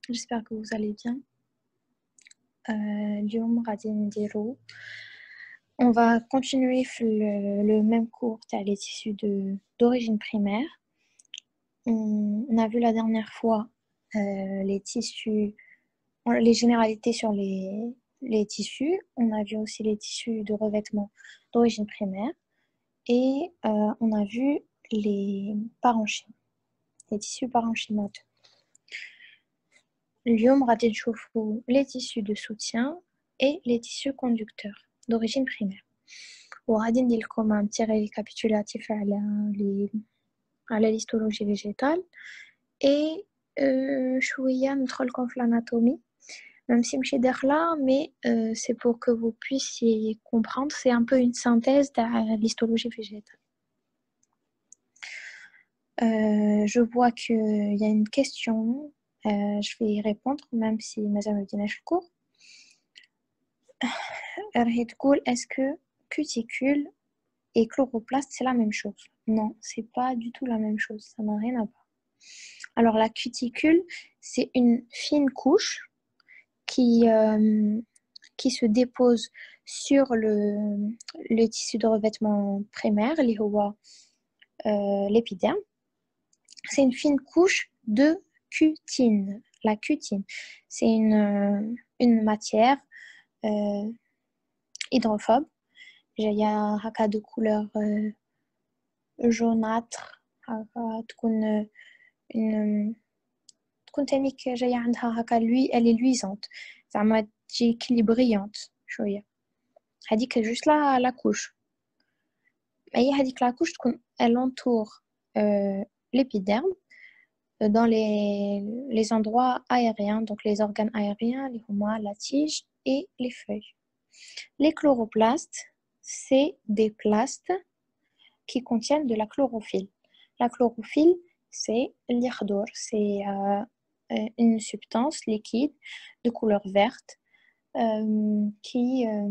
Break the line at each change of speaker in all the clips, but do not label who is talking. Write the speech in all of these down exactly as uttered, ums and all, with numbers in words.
j'espère que vous allez bien. Euh, اليوم غادي نديرو on va continuer le, le même cours t'as les tissus de d'origine primaire. On, on a vu la dernière fois euh, les tissus, les généralités sur les, les tissus. On a vu aussi les tissus de revêtement d'origine primaire et euh, on a vu les parenchymes, les tissus parenchymateux. اليوم غادي نشوفوا les tissus de soutien et les tissus conducteurs d'origine primaire. وغادي ندير لكم un petit récapitulatif على لي على l'histologie végétale et euh, شوية ندخلكم في l'anatomie, même si ماشي داخلة, mais euh, c'est pour que vous puissiez comprendre. C'est un peu une synthèse de l'histologie végétale. Euh, je vois qu'il y a une question. Euh, je vais y répondre, même si Madame me dit le cours. Est-ce que cuticule et chloroplaste, c'est la même chose? Non, c'est pas du tout la même chose. Ça n'a rien à voir. Alors, la cuticule, c'est une fine couche qui, euh, qui se dépose sur le, le tissu de revêtement primaire, euh, l'épiderme. C'est une fine couche de cutine. La cutine, c'est une, une matière euh, hydrophobe. Il y a haka de couleur euh, jaunâtre, تكون une تكون تاني جاية عندها هكا lui elle est luisante, زعما تجي كلي brillante شوية. هذيك juste la la couche. أي هذيك la couche تكون elle entoure euh, l'épiderme dans les, les endroits aériens, donc les organes aériens, les huma, la tige et les feuilles. Les chloroplastes, c'est des plastes qui contiennent de la chlorophylle. La chlorophylle, c'est l'irdour, c'est euh, une substance liquide de couleur verte euh, qui, euh,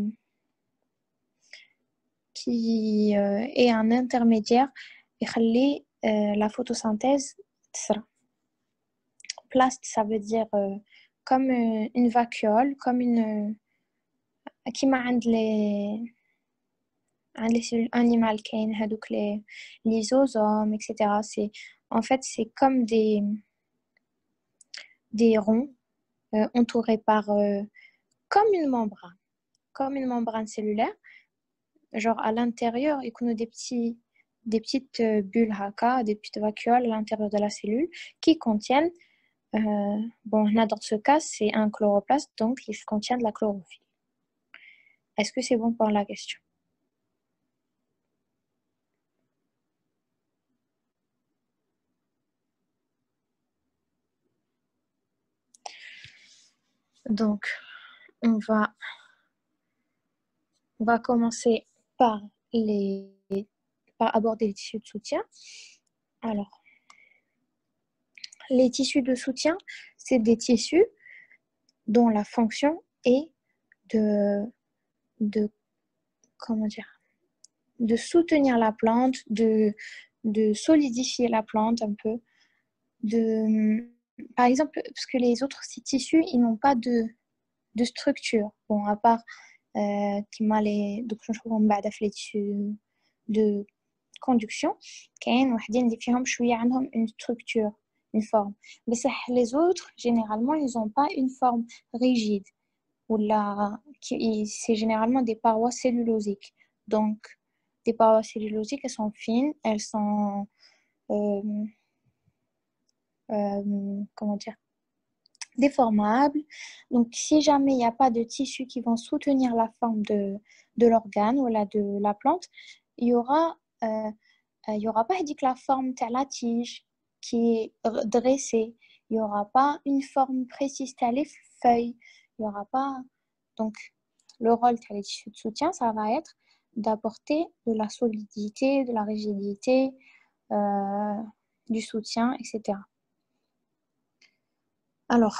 qui euh, est un intermédiaire et خلي euh, la photosynthèse تصرى. Plaste, ça veut dire euh, comme euh, une vacuole, comme une qui m'a عند les عند les cellules animales كاين هذوك les lysosomes et cetera. C'est en fait c'est comme des des ronds euh, entourés par euh, comme une membrane, comme une membrane cellulaire. Genre à l'intérieur, il y a des petits des petites bulles haka, des petites vacuoles à l'intérieur de la cellule qui contiennent Euh, bon, là, dans ce cas, c'est un chloroplaste, donc il contient de la chlorophylle. Est-ce que c'est bon pour la question? Donc, on va, on va commencer par, les, par aborder les tissus de soutien. Alors, les tissus de soutien, c'est des tissus dont la fonction est de, de comment dire, de soutenir la plante, de, de solidifier la plante un peu, de, par exemple, parce que les autres ces tissus, ils n'ont pas de, de structure. Bon, à part euh, qui m'a les donc je trouve les tissus de conduction, كاين وحدين اللي فيهم شوية عندهم une structure, une forme. Mais les autres, généralement, ils n'ont pas une forme rigide. Ou là, c'est généralement des parois cellulosiques. Donc, des parois cellulosiques, elles sont fines, elles sont euh, euh, comment dire, déformables. Donc, si jamais il n'y a pas de tissus qui vont soutenir la forme de, de l'organe ou là, de la plante, il y aura, euh, il y aura pas dit que la forme de la tige qui est dressée. Il n'y aura pas une forme précise de les feuilles. Il n'y aura pas... Donc, le rôle des tissus de soutien, ça va être d'apporter de la solidité, de la rigidité, euh, du soutien, et cetera. Alors,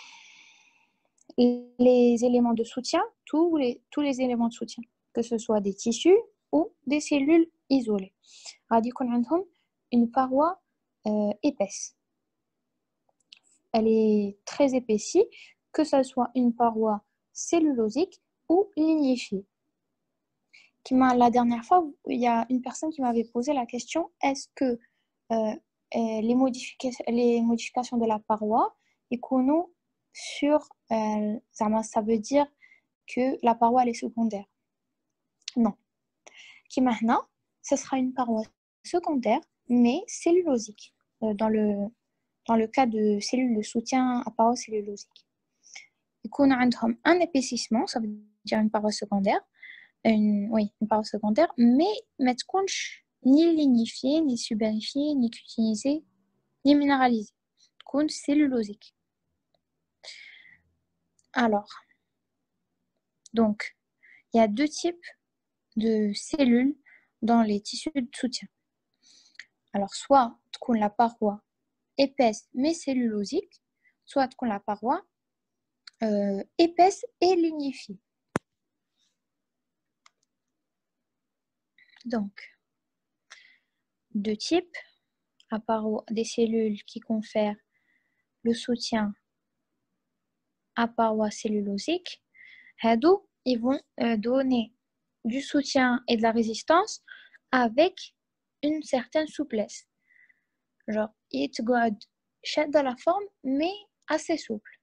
les éléments de soutien, tous les, tous les éléments de soutien, que ce soit des tissus ou des cellules isolées. غادي يكون عندهم une paroi euh, épaisse. elle est très épaissie, que ce soit une paroi cellulosique ou lignifiée. La dernière fois, il y a une personne qui m'avait posé la question, est-ce que euh, les, modifications, les modifications de la paroi, sur, euh, ça veut dire que la paroi elle est secondaire? Non. Qui maintenant, ce sera une paroi secondaire, mais cellulosique, euh, dans, le, dans le cas de cellules de soutien à paroi cellulosique. Il y a un épaississement, ça veut dire une paroi secondaire, une, oui, une paroi secondaire, mais ne تكونش ni lignifiée, ni subérifiée, ni cutinisée, ni minéralisée. تكون cellulosique. Alors, donc, il y a deux types de cellules dans les tissus de soutien. Alors, soit تكون la paroi épaisse mais cellulosique, soit تكون la paroi euh, épaisse et lignifiée. Donc, deux types, à part des cellules qui confèrent le soutien à paroi cellulosique, ils vont donner du soutien et de la résistance avec une certaine souplesse. Genre, il te dans la forme, mais assez souple.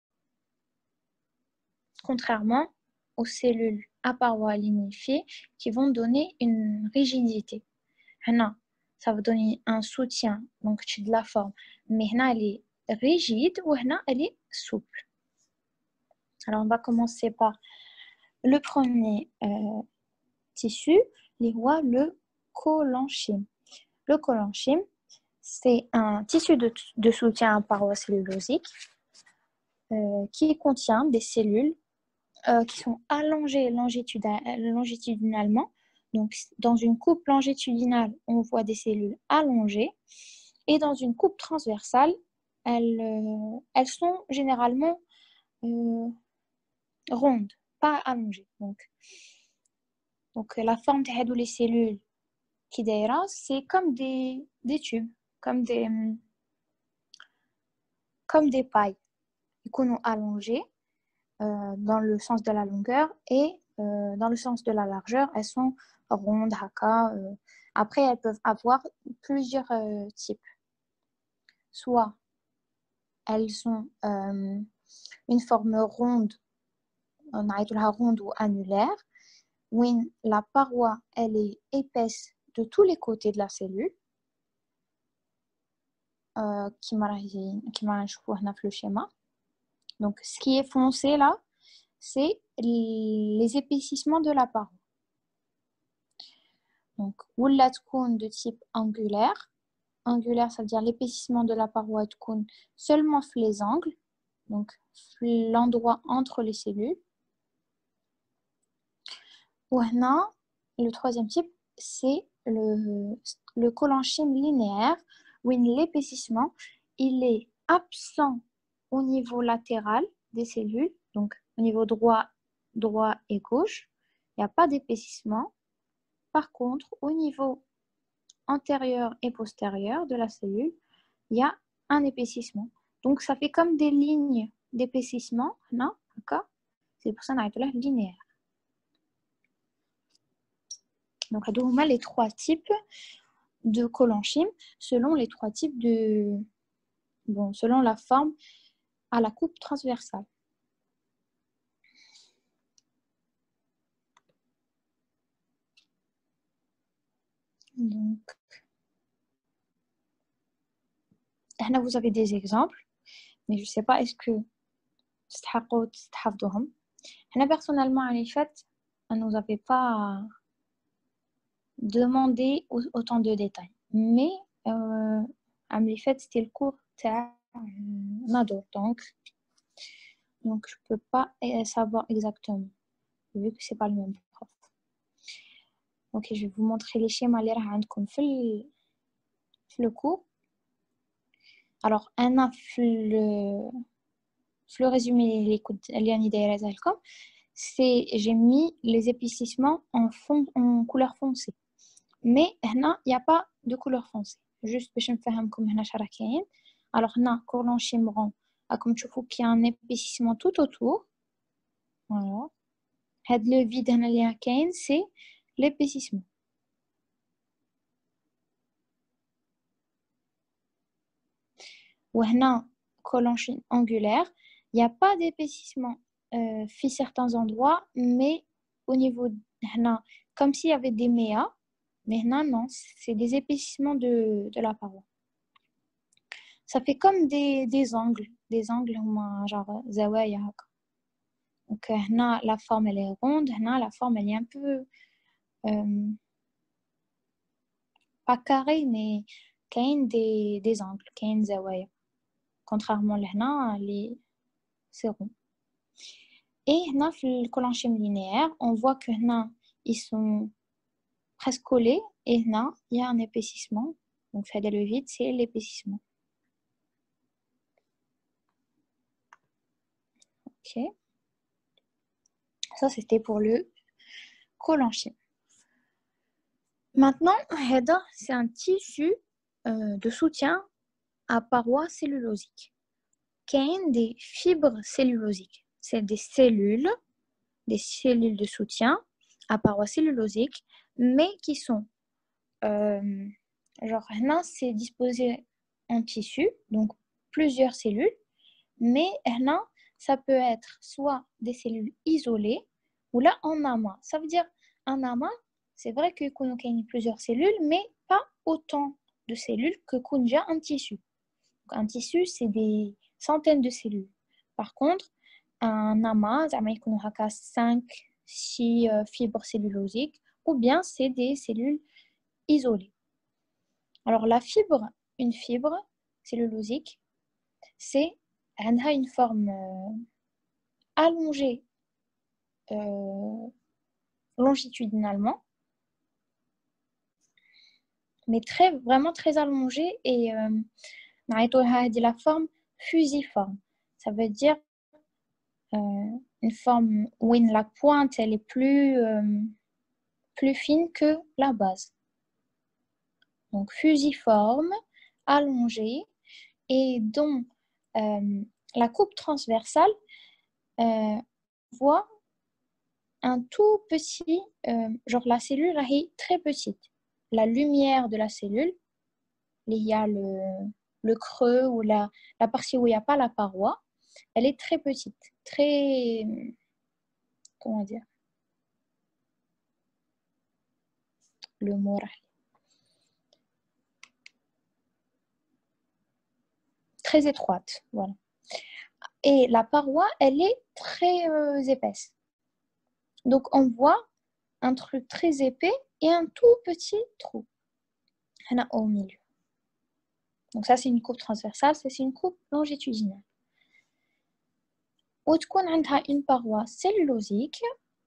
Contrairement aux cellules à paroi lignifiée qui vont donner une rigidité. Là, ça va donner un soutien, donc de la forme, mais là, elle est rigide ou là, elle est souple. Alors, on va commencer par le premier euh, tissu, le collenchyme. Le collenchyme, c'est un tissu de, de soutien à paroi cellulosique euh, qui contient des cellules euh, qui sont allongées longitudinalement. Donc, dans une coupe longitudinale, on voit des cellules allongées. Et dans une coupe transversale, elles, euh, elles sont généralement euh, rondes, pas allongées. Donc, donc la forme de les cellules qui d'ailleurs, c'est comme des, des tubes, comme des, comme des pailles. Ils sont allongées euh, dans le sens de la longueur et euh, dans le sens de la largeur, elles sont rondes, haka. Euh. Après, elles peuvent avoir plusieurs euh, types. Soit elles ont euh, une forme ronde, on a la ronde ou annulaire, où la paroi elle est épaisse de tous les côtés de la cellule, euh, qui m'a le schéma. Donc, ce qui est foncé là, c'est les épaississements de la paroi. Donc, ou la de type angulaire. Angulaire, ça veut dire l'épaississement de la paroi est seulement les angles, donc l'endroit entre les cellules. Ou le troisième type, c'est le, le collenchyme linéaire, où l'épaississement il est absent au niveau latéral des cellules, donc au niveau droit, droit et gauche, il n'y a pas d'épaississement. Par contre, au niveau antérieur et postérieur de la cellule, il y a un épaississement. Donc, ça fait comme des lignes d'épaississement. C'est pour ça qu'on appelle linéaire. Donc, on a les trois types de collenchyme selon les trois types de... Bon, selon la forme à la coupe transversale. Donc, là, vous avez des exemples, mais je ne sais pas, est-ce que Là, personnellement, en fait, on ne nous avait pas demandé autant de détails. Mais, euh, en fait, c'était le cours de Nado, donc, donc je ne peux pas savoir exactement, vu que ce n'est pas le même prof. Ok, je vais vous montrer les schémas qui sont dans le cours. Alors, un a le, le résumé c'est j'ai mis les épaississements en, fond, en couleur foncée. Mais il n'y a pas de couleur foncée. Juste pour que je me fasse comme Alors, on a collant chimron, comme tu vois qu'il y a un épaississement tout autour. Voilà. Le vide, c'est l'épaississement. Ou un collant angulaire, il n'y a pas d'épaississement euh, fait certains endroits, mais au niveau, comme s'il y avait des méas, mais non, non, c'est des épaississements de, de la paroi. Ça fait comme des, des angles, des angles genre zawaya. Donc là, la forme elle est ronde, là, la forme elle est un peu euh, pas carrée, mais qu'il des, des angles, qu'il zawaya. Contrairement là, les c'est rond. Et là, le collanchime linéaire, on voit que là, ils sont presque collés, et là, il y a un épaississement. Donc, fait le vide, c'est l'épaississement. Ok. Ça, c'était pour le collanchime. Maintenant, c'est un tissu euh, de soutien à parois cellulosiques. Qui a des fibres cellulosiques. C'est des cellules, des cellules de soutien à parois cellulosiques, mais qui sont, euh, genre, là, c'est disposé en tissu, donc plusieurs cellules, mais là, ça peut être soit des cellules isolées, ou là, en amas. Ça veut dire, un amas, c'est vrai qu'il y a plusieurs cellules, mais pas autant de cellules que qu'il y a un tissu. Donc, un tissu, c'est des centaines de cellules. Par contre, un amas, ça veut dire cinq, six fibres cellulosiques, ou bien c'est des cellules isolées. Alors, la fibre, une fibre cellulosique, c'est elle a une forme euh, allongée euh, longitudinalement, mais très, vraiment très allongée et euh, la forme fusiforme. Ça veut dire euh, une forme où la pointe elle est plus, euh, plus fine que la base. Donc fusiforme, allongée, et dont euh, la coupe transversale euh, voit un tout petit, euh, genre la cellule est très petite. La lumière de la cellule, il y a le, le creux ou la, la partie où il n'y a pas la paroi, elle est très petite, très, comment dire, le mot très étroite, voilà. Et la paroi, elle est très euh, épaisse. Donc, on voit un truc très épais et un tout petit trou au milieu. Donc, ça, c'est une coupe transversale, ça, c'est une coupe longitudinale. Ou تكون عندها une paroi cellulosique.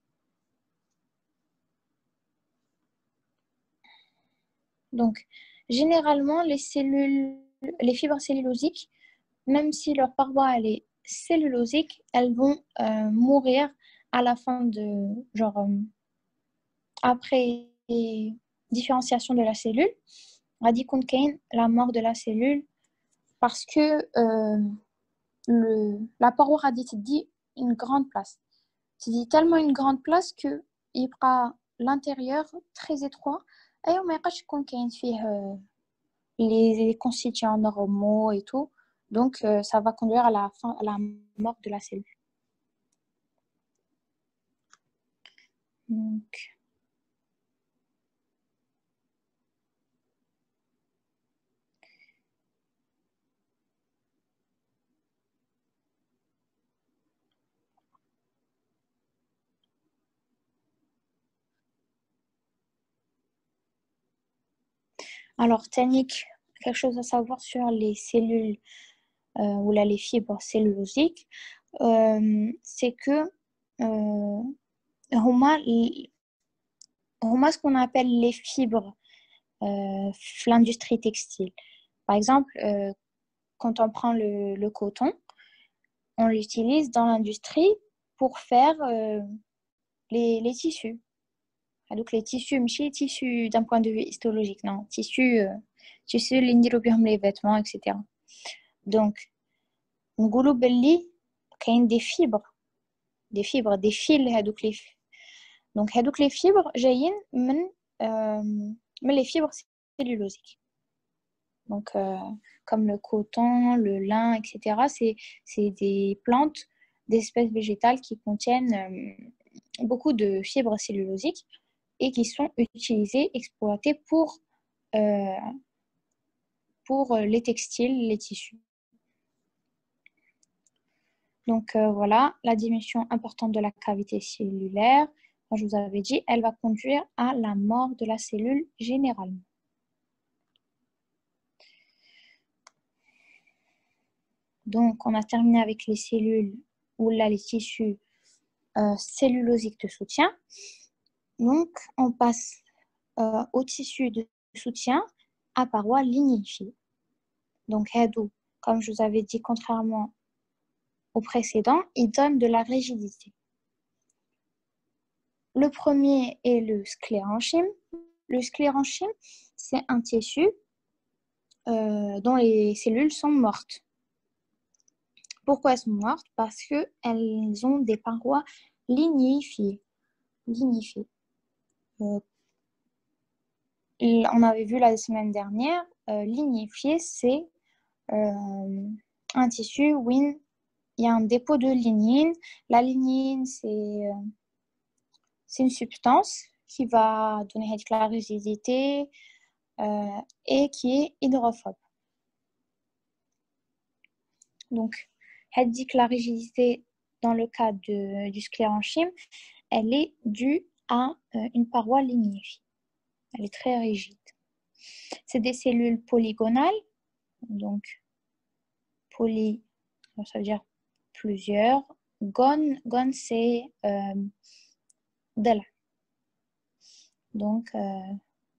Donc, généralement, les cellules, les fibres cellulosiques, même si leur paroi elle est cellulosique, elles vont euh, mourir à la fin de, genre, euh, après différenciation de la cellule. On dit qu'on gagne la mort de la cellule parce que euh, le, la paroi a dit une grande place. C'est dit tellement une grande place que il fera l'intérieur très étroit et on ne peut pas les constituants normaux et tout. Donc, euh, ça va conduire à la, fin, à la mort de la cellule. Donc, alors, technique, quelque chose à savoir sur les cellules euh, ou là, les fibres cellulosiques, euh, c'est que euh, هما, هما ce qu'on appelle les fibres euh, l'industrie textile. Par exemple, euh, quand on prend le, le coton, on l'utilise dans l'industrie pour faire euh, les, les tissus. Donc les tissus, ماشي tissus d'un point de vue histologique, non, tissus, euh, tissus les vêtements, et cetera. Donc, نقولوا باللي كاين des fibres des fibres des fils هادوك les donc هادوك les fibres جايين من euh, من les fibres cellulosiques. Donc, euh, comme le coton, le lin, et cetera, c'est, c'est des plantes, des espèces végétales qui contiennent euh, beaucoup de fibres cellulosiques et qui sont utilisées, exploitées pour, euh, pour les textiles, les tissus. Donc, euh, voilà, la diminution importante de la cavité cellulaire, comme je vous avais dit, elle va conduire à la mort de la cellule généralement. Donc, on a terminé avec les cellules ou là les tissus euh, cellulosiques de soutien. Donc, on passe euh, aux tissus de soutien à parois lignifiées. Donc, Hadou, comme je vous avais dit, contrairement au précédent, il donne de la rigidité. Le premier est le sclérenchyme. Le sclérenchyme, c'est un tissu euh, dont les cellules sont mortes. Pourquoi elles sont mortes? Parce qu'elles ont des parois lignifiées. lignifiées. Euh, on avait vu la semaine dernière, euh, lignifié, c'est euh, un tissu où il y a un dépôt de lignine. La lignine, c'est, euh, c'est une substance qui va donner de la rigidité euh, et qui est hydrophobe. Donc, elle dit que la rigidité, dans le cas de, du sclérenchyme, elle est due à euh, une paroi lignifiée. Elle est très rigide. C'est des cellules polygonales. Donc, poly, ça veut dire plusieurs. Gon, gon c'est euh, d'elle. Donc, euh,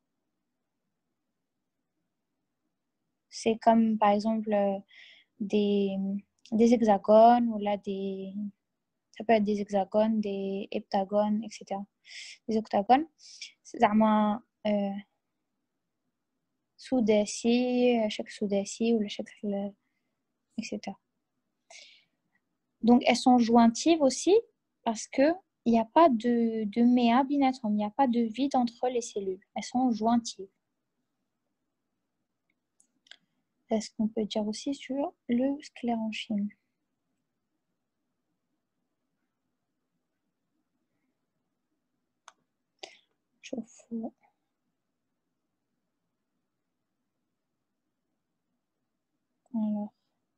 c'est comme par exemple des, des hexagones ou là des. Ça peut être des hexagones, des heptagones, et cetera. Des octagones. C'est vraiment euh, sudasi, chaque sudasi ou le chaque. et cetera. Donc, elles sont jointives aussi parce qu'il n'y a pas de, de méa binatom, il n'y a pas de vide entre les cellules. Elles sont jointives. C'est ce qu'on peut dire aussi sur le sclérenchyme. Je fous. Alors.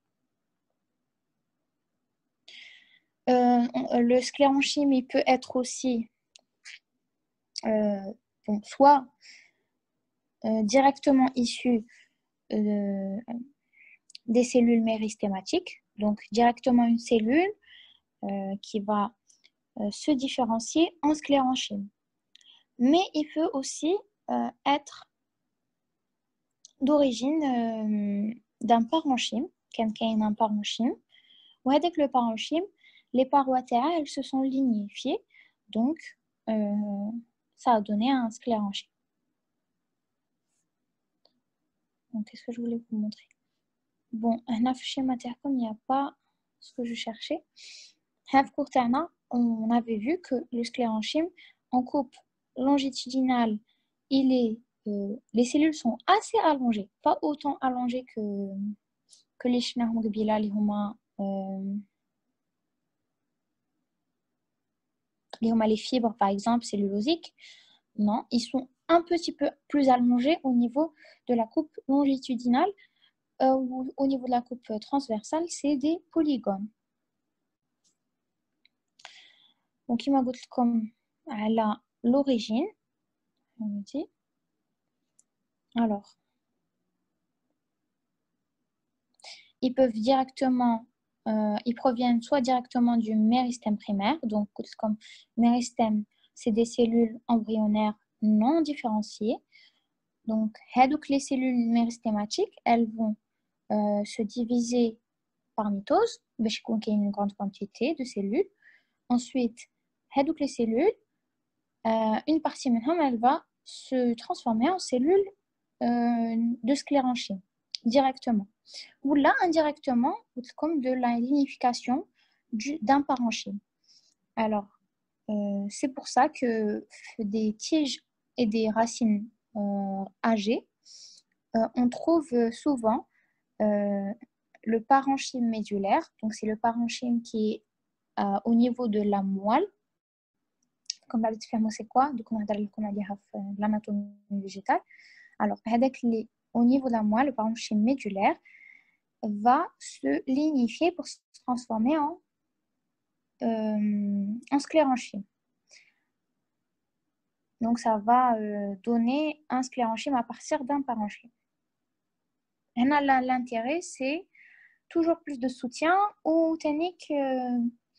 Euh, le sclérenchyme, il peut être aussi euh, bon, soit euh, directement issu euh, des cellules méristématiques, donc directement une cellule euh, qui va euh, se différencier en sclérenchyme. Mais il peut aussi euh, être d'origine euh, d'un parenchyme, quelqu'un a un parenchyme, ou avec le parenchyme, les parois terraires, elles se sont lignifiées, donc euh, ça a donné un sclérenchyme. Donc, qu'est-ce que je voulais vous montrer? Bon, un schéma comme il n'y a pas ce que je cherchais. On avait vu que le sclérenchyme, en coupe longitudinale, il est, euh, les cellules sont assez allongées, pas autant allongées que, que les chenahmogbila, les huma, euh, les huma, les fibres, par exemple, cellulosiques. Non, ils sont un petit peu plus allongés au niveau de la coupe longitudinale. Euh, ou au niveau de la coupe transversale, c'est des polygones. Donc, il m'a dit comme elle a l'origine. On me dit. Alors, ils peuvent directement, euh, ils proviennent soit directement du méristème primaire, donc comme méristème, c'est des cellules embryonnaires non différenciées. Donc, les cellules méristématiques, elles vont euh, se diviser par mitose, parce qu'il y a une grande quantité de cellules. Ensuite, les cellules, euh, une partie maintenant, elle va se transformer en cellules euh, de sclérenchyme. directement. Ou là, indirectement, comme de la lignification d'un parenchyme. Alors, euh, c'est pour ça que des tiges et des racines euh, âgées, euh, on trouve souvent euh, le parenchyme médulaire. Donc, c'est le parenchyme qui est euh, au niveau de la moelle. Comme d'habitude, c'est quoi? Donc, on a dit l'anatomie végétale. Alors, au niveau de la moelle, le parenchyme médulaire va se lignifier pour se transformer en, euh, en sclérenchyme. Donc, ça va euh, donner un sclérenchyme à partir d'un parenchyme. Et là, l'intérêt, c'est toujours plus de soutien ou technique, euh,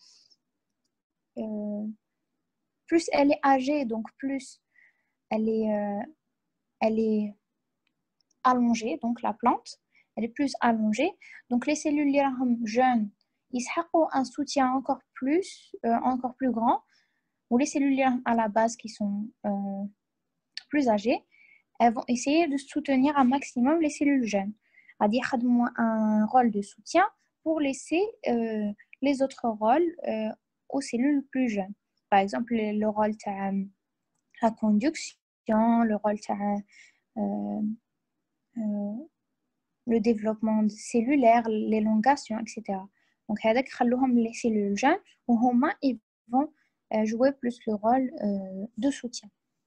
euh, plus elle est âgée, donc plus elle est, euh, elle est allongée, donc la plante, elle est plus allongée. Donc, les cellules jeunes, ils ont un soutien encore plus, euh, encore plus grand. Ou les cellules à la base qui sont euh, plus âgées, elles vont essayer de soutenir un maximum les cellules jeunes. C'est-à-dire un rôle de soutien pour laisser euh, les autres rôles euh, aux cellules plus jeunes. Par exemple, le, le rôle de la conduction, le rôle de euh, euh, le développement cellulaire, l'élongation, et cetera. Donc, les cellules jeunes, ils vont jouer plus le rôle euh, de soutien.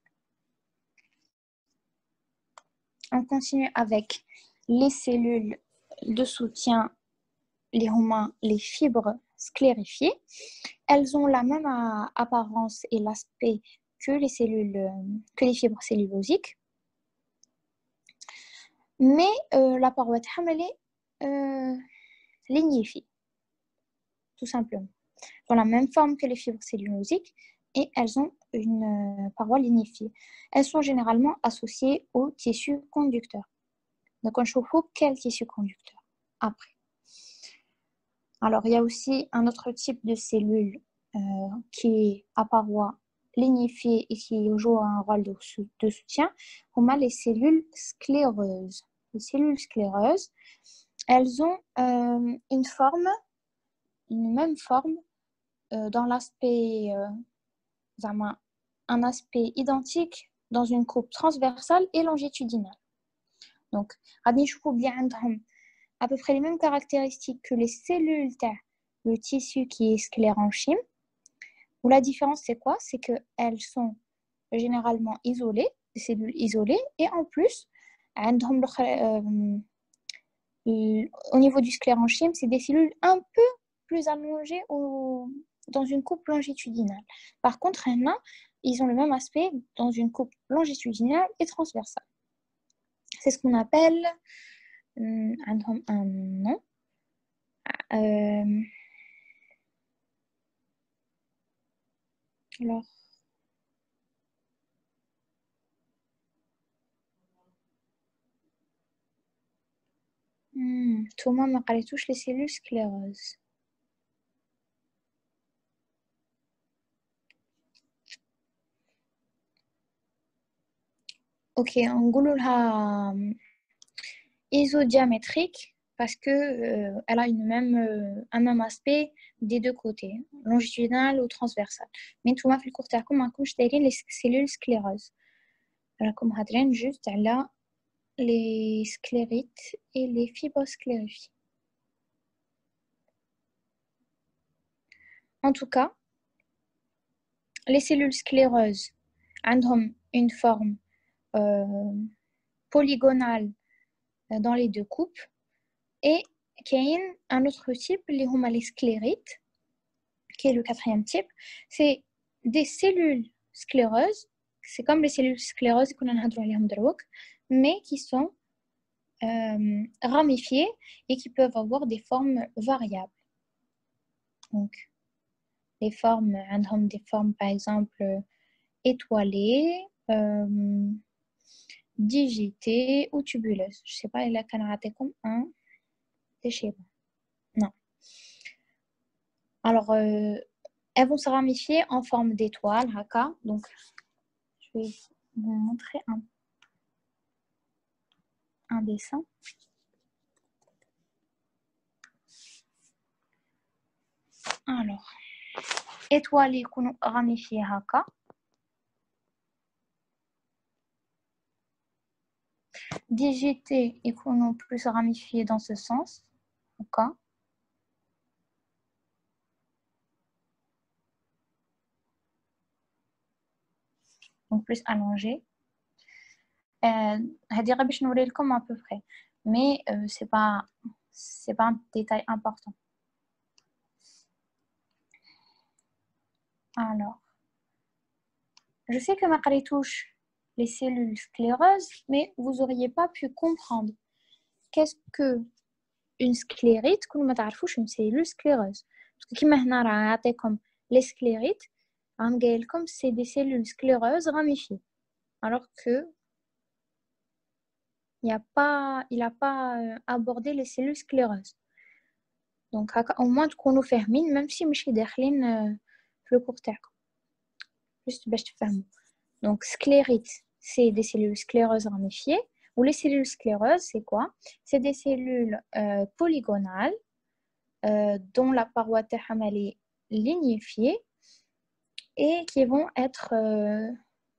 On continue avec les cellules de soutien, les humains, les fibres sclérifiées. Elles ont la même apparence et l'aspect que les cellules, que les fibres cellulosiques. Mais euh, la paroi elle est euh, lignifiée, tout simplement. Elles ont la même forme que les fibres cellulosiques et elles ont une euh, paroi lignifiée. Elles sont généralement associées au tissu conducteur. Donc, on chauffe quel tissu conducteur après. Alors, il y a aussi un autre type de cellule euh, qui est à paroi lignifiée et qui joue un rôle de, de soutien. On a les cellules scléreuses. Les cellules scléreuses, elles ont euh, une forme, une même forme euh, dans l'aspect, euh, un aspect identique dans une coupe transversale et longitudinale. Donc, à peu près les mêmes caractéristiques que les cellules, le tissu qui est sclérenchyme. Où la différence, c'est quoi? C'est qu'elles sont généralement isolées, des cellules isolées, et en plus, euh, au niveau du sclérenchyme, c'est des cellules un peu plus allongées au, dans une coupe longitudinale. Par contre, ils ont le même aspect dans une coupe longitudinale et transversale. C'est ce qu'on appelle عندهم un nom. Euh, alors, hmm, Thomas m'a parlé touche les cellules scléreuses. Ok, on goulou isodiamétrique parce que euh, elle a une même, euh, un même aspect des deux côtés, longitudinal ou transversal. Mais tout ma fait le court terme, comme je t'ai les cellules scléreuses. Comme hadren juste là les sclérites et les fibrosclérifiées. En tout cas, les cellules scléreuses ont une forme euh, polygonale dans les deux coupes et qu'il y a un autre type, les les sclérites, qui est le quatrième type, c'est des cellules scléreuses, c'est comme les cellules scléreuses qu'on a mais qui sont euh, ramifiées et qui peuvent avoir des formes variables. Donc, les formes, des formes par exemple étoilées, euh, digitées ou tubuleuses. Je ne sais pas, il a canardé comme un déchet. Non. Alors, euh, elles vont se ramifier en forme d'étoile, haka. Donc, je vais vous montrer un, un dessin. alors étoilés يكونوا ramifiés هكا digités يكونوا plus ramifiés dans ce sens هكا donc plus allongés. هذه غير باش نوري لكم à peu près mais euh, c'est pas c'est pas un détail important. Alors je sais que ma touche les cellules scléreuses mais vous auriez pas pu comprendre qu'est-ce que une sclérite كل ما تعرفوش une cellule scléreuse parce que كيما هنا راه عطيكم les sclérites عم قايل لكم c'est des cellules scléreuses ramifiées alors que il a pas il a pas abordé les cellules scléreuses donc au moins تكونوا فاهمين même si ماشي داخلين في le cours تاعكم juste باش تفهموا. Donc sclérite c'est des cellules scléreuses ramifiées ou les cellules scléreuses c'est quoi? C'est des cellules euh, polygonales euh, dont la paroi تاعهم est lignifiée et qui vont être euh,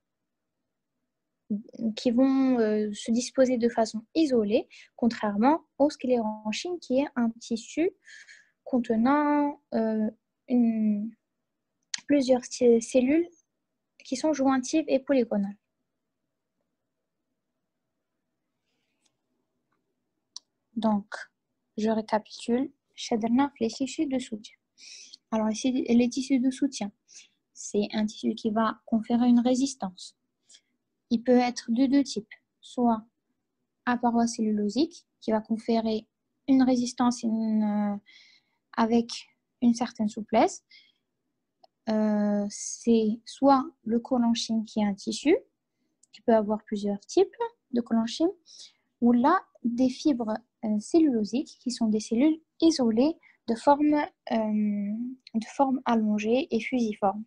qui vont euh, se disposer de façon isolée, contrairement au sclérenchyme qui est un tissu contenant euh, une, plusieurs cellules qui sont jointives et polygonales. Donc, je récapitule. Les tissus de soutien. Alors ici, les tissus de soutien, c'est un tissu qui va conférer une résistance. Il peut être de deux types, soit à paroi cellulosique, qui va conférer une résistance une, euh, avec une certaine souplesse. Euh, c'est soit le collenchyme qui est un tissu, qui peut avoir plusieurs types de collenchyme, ou là, des fibres euh, cellulosiques, qui sont des cellules isolées de forme, euh, de forme allongée et fusiforme.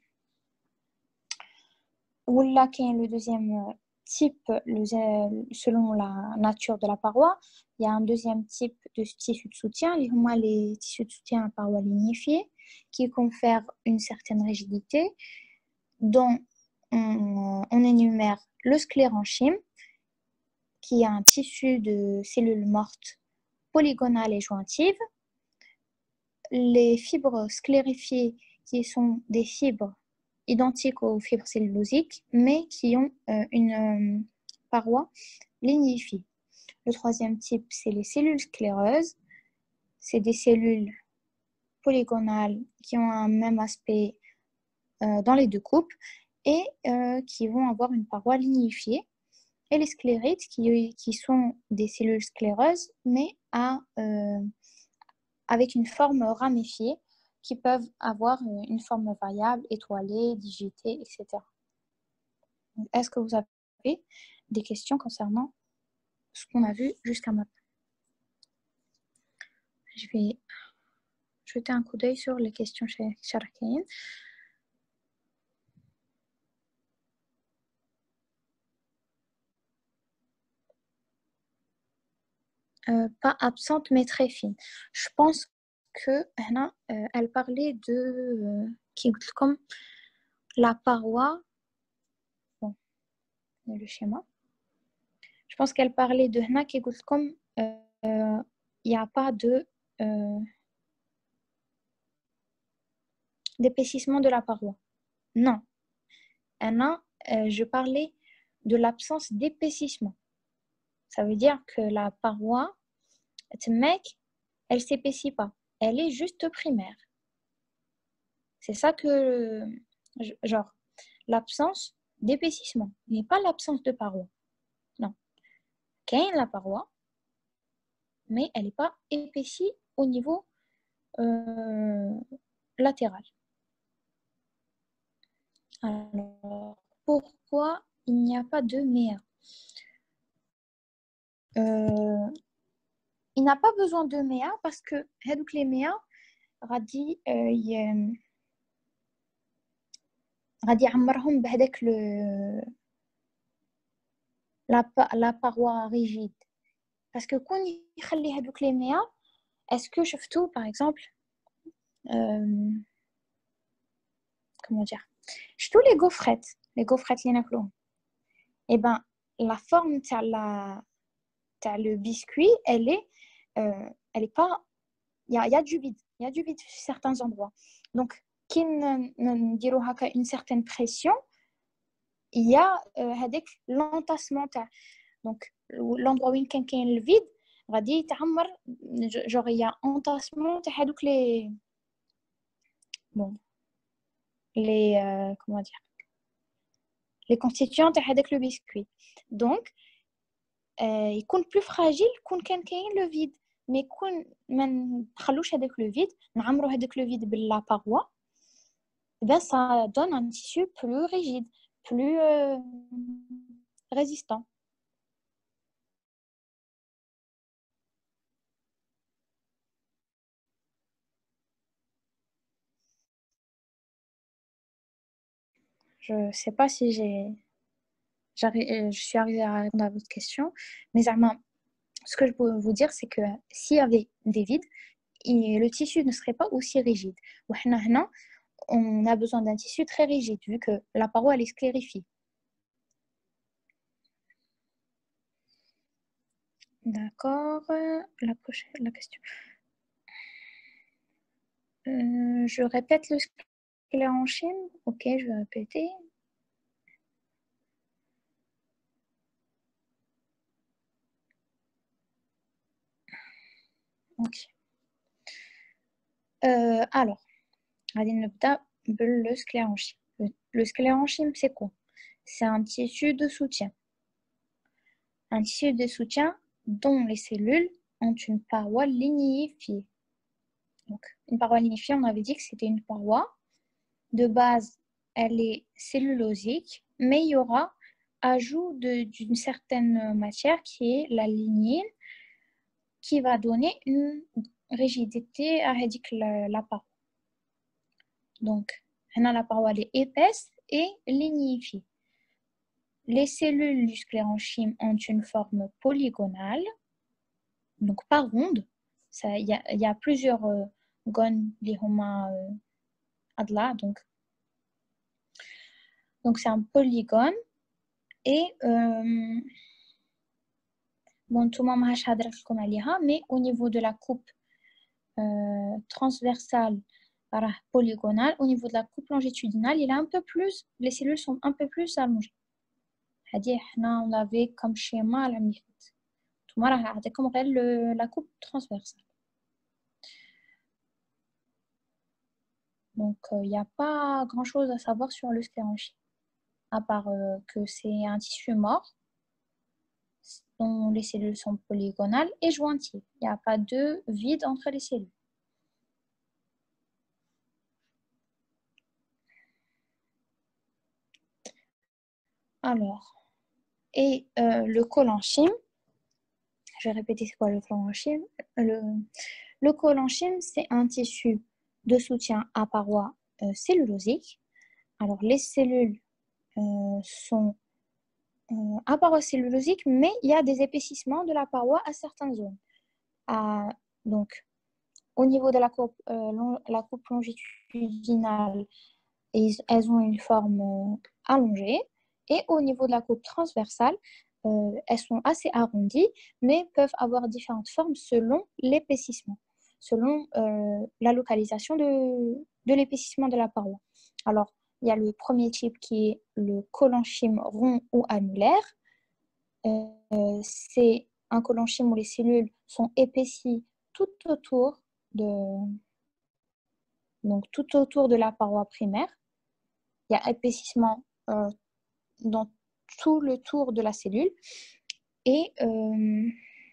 Ou là, qui est le deuxième type, le, selon la nature de la paroi, il y a un deuxième type de tissu de soutien, les tissus de soutien à paroi lignifiée, qui confèrent une certaine rigidité, dont on, on énumère le sclérenchyme, qui est un tissu de cellules mortes polygonales et jointives, les fibres sclérifiées, qui sont des fibres identiques aux fibres cellulosiques, mais qui ont euh, une euh, paroi lignifiée. Le troisième type, c'est les cellules scléreuses. C'est des cellules polygonales qui ont un même aspect euh, dans les deux coupes et euh, qui vont avoir une paroi lignifiée. Et les sclérites, qui, qui sont des cellules scléreuses, mais à, euh, avec une forme ramifiée, qui peuvent avoir une forme variable, étoilée, digitée, et cetera. Est-ce que vous avez des questions concernant ce qu'on a vu jusqu'à maintenant? Je vais jeter un coup d'œil sur les questions chez Sharakain. Euh, pas absente mais très fine. Je pense que Hana, euh, elle parlait de euh, comme la paroi. Bon, le schéma. Je pense qu'elle parlait de Hana qui comme il n'y a pas de euh, d'épaississement de la paroi. Non. Hana, euh, je parlais de l'absence d'épaississement. Ça veut dire que la paroi, elle s'épaissit pas. Elle est juste primaire. C'est ça que, genre, l'absence d'épaississement, mais pas l'absence de paroi. Non. Qu'il y a la paroi, mais elle n'est pas épaissie au niveau euh, latéral. Alors, pourquoi il n'y a pas de méa? euh, Il n'a pas besoin de méa parce que les méa, Radi, euh, غادي يعمرهم بهذاك le la la paroi rigide parce que كون يخلي هذوك les méa est-ce que شفتوا par exemple euh, comment dire, tous les gaufrettes, les gaufrettes les naclons. Et ben la forme de la de le biscuit, elle est euh, elle est pas il y a il y a du vide, il y a du vide sur certains endroits. Donc qui ne diront qu'à une certaine pression, il y a هذاك l'entassement تاع donc l'endroit où il y a le vide غادي يتعمر genre il y a entassement تاع هذوك les bon les euh, comment dire les constituants تاع هذاك le biscuit. Donc euh, يكون plus fragile كون كان كاين le vide. mais كون ما نخلوش هذاك le vide نعمرو هذاك le vide بلا paroi, et ben ça donne un tissu plus rigide, plus euh, résistant. Je ne sais pas si j'ai, je suis arrivée à répondre à votre question, mais ce que je peux vous dire, c'est que s'il y avait des vides, le tissu ne serait pas aussi rigide. On a besoin d'un tissu très rigide, vu que la paroi, elle est sclérifiée. D'accord. La prochaine la question. Euh, je répète le sclérenchyme. Ok, je vais répéter. Ok. Euh, alors, le sclérenchyme. Le, le sclérenchyme, c'est quoi? C'est un tissu de soutien. Un tissu de soutien dont les cellules ont une paroi lignifiée. Donc, une paroi lignifiée, on avait dit que c'était une paroi. De base, elle est cellulosique, mais il y aura ajout d'une certaine matière qui est la lignine, qui va donner une rigidité à la, la paroi. Donc, la paroi elle est épaisse et lignifiée. Les cellules du sclérenchyme ont une forme polygonale, donc pas ronde. Il y, y a plusieurs euh, gones qui sont euh, donc donc c'est un polygone et euh, bon tout le monde mais au niveau de la coupe euh, transversale polygonale, au niveau de la coupe longitudinale, il est un peu plus, les cellules sont un peu plus allongées. On avait comme schéma la mifette. Tout le monde a comme la coupe transversale. Donc, il euh, n'y a pas grand-chose à savoir sur le sclérenchyme, à part euh, que c'est un tissu mort, dont les cellules sont polygonales et jointives. Il n'y a pas de vide entre les cellules. Alors, et euh, le collenchyme, je vais répéter c'est quoi le collenchyme. Le, le collenchyme, c'est un tissu de soutien à paroi euh, cellulosique. Alors, les cellules euh, sont euh, à paroi cellulosique, mais il y a des épaississements de la paroi à certaines zones. À, donc, au niveau de la coupe, euh, long, la coupe longitudinale, ils, elles ont une forme euh, allongée. Et au niveau de la coupe transversale, euh, elles sont assez arrondies, mais peuvent avoir différentes formes selon l'épaississement, selon euh, la localisation de, de l'épaississement de la paroi. Alors, il y a le premier type qui est le collenchyme rond ou annulaire. Euh, c'est un collenchyme où les cellules sont épaissies tout autour de, donc tout autour de la paroi primaire. Il y a épaississement euh, dans tout le tour de la cellule. Et euh,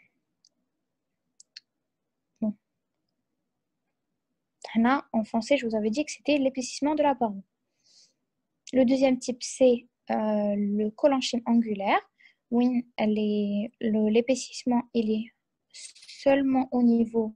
bon. Là, en français, je vous avais dit que c'était l'épaississement de la paroi. Le deuxième type, c'est euh, le collenchyme angulaire, où l'épaississement il est seulement au niveau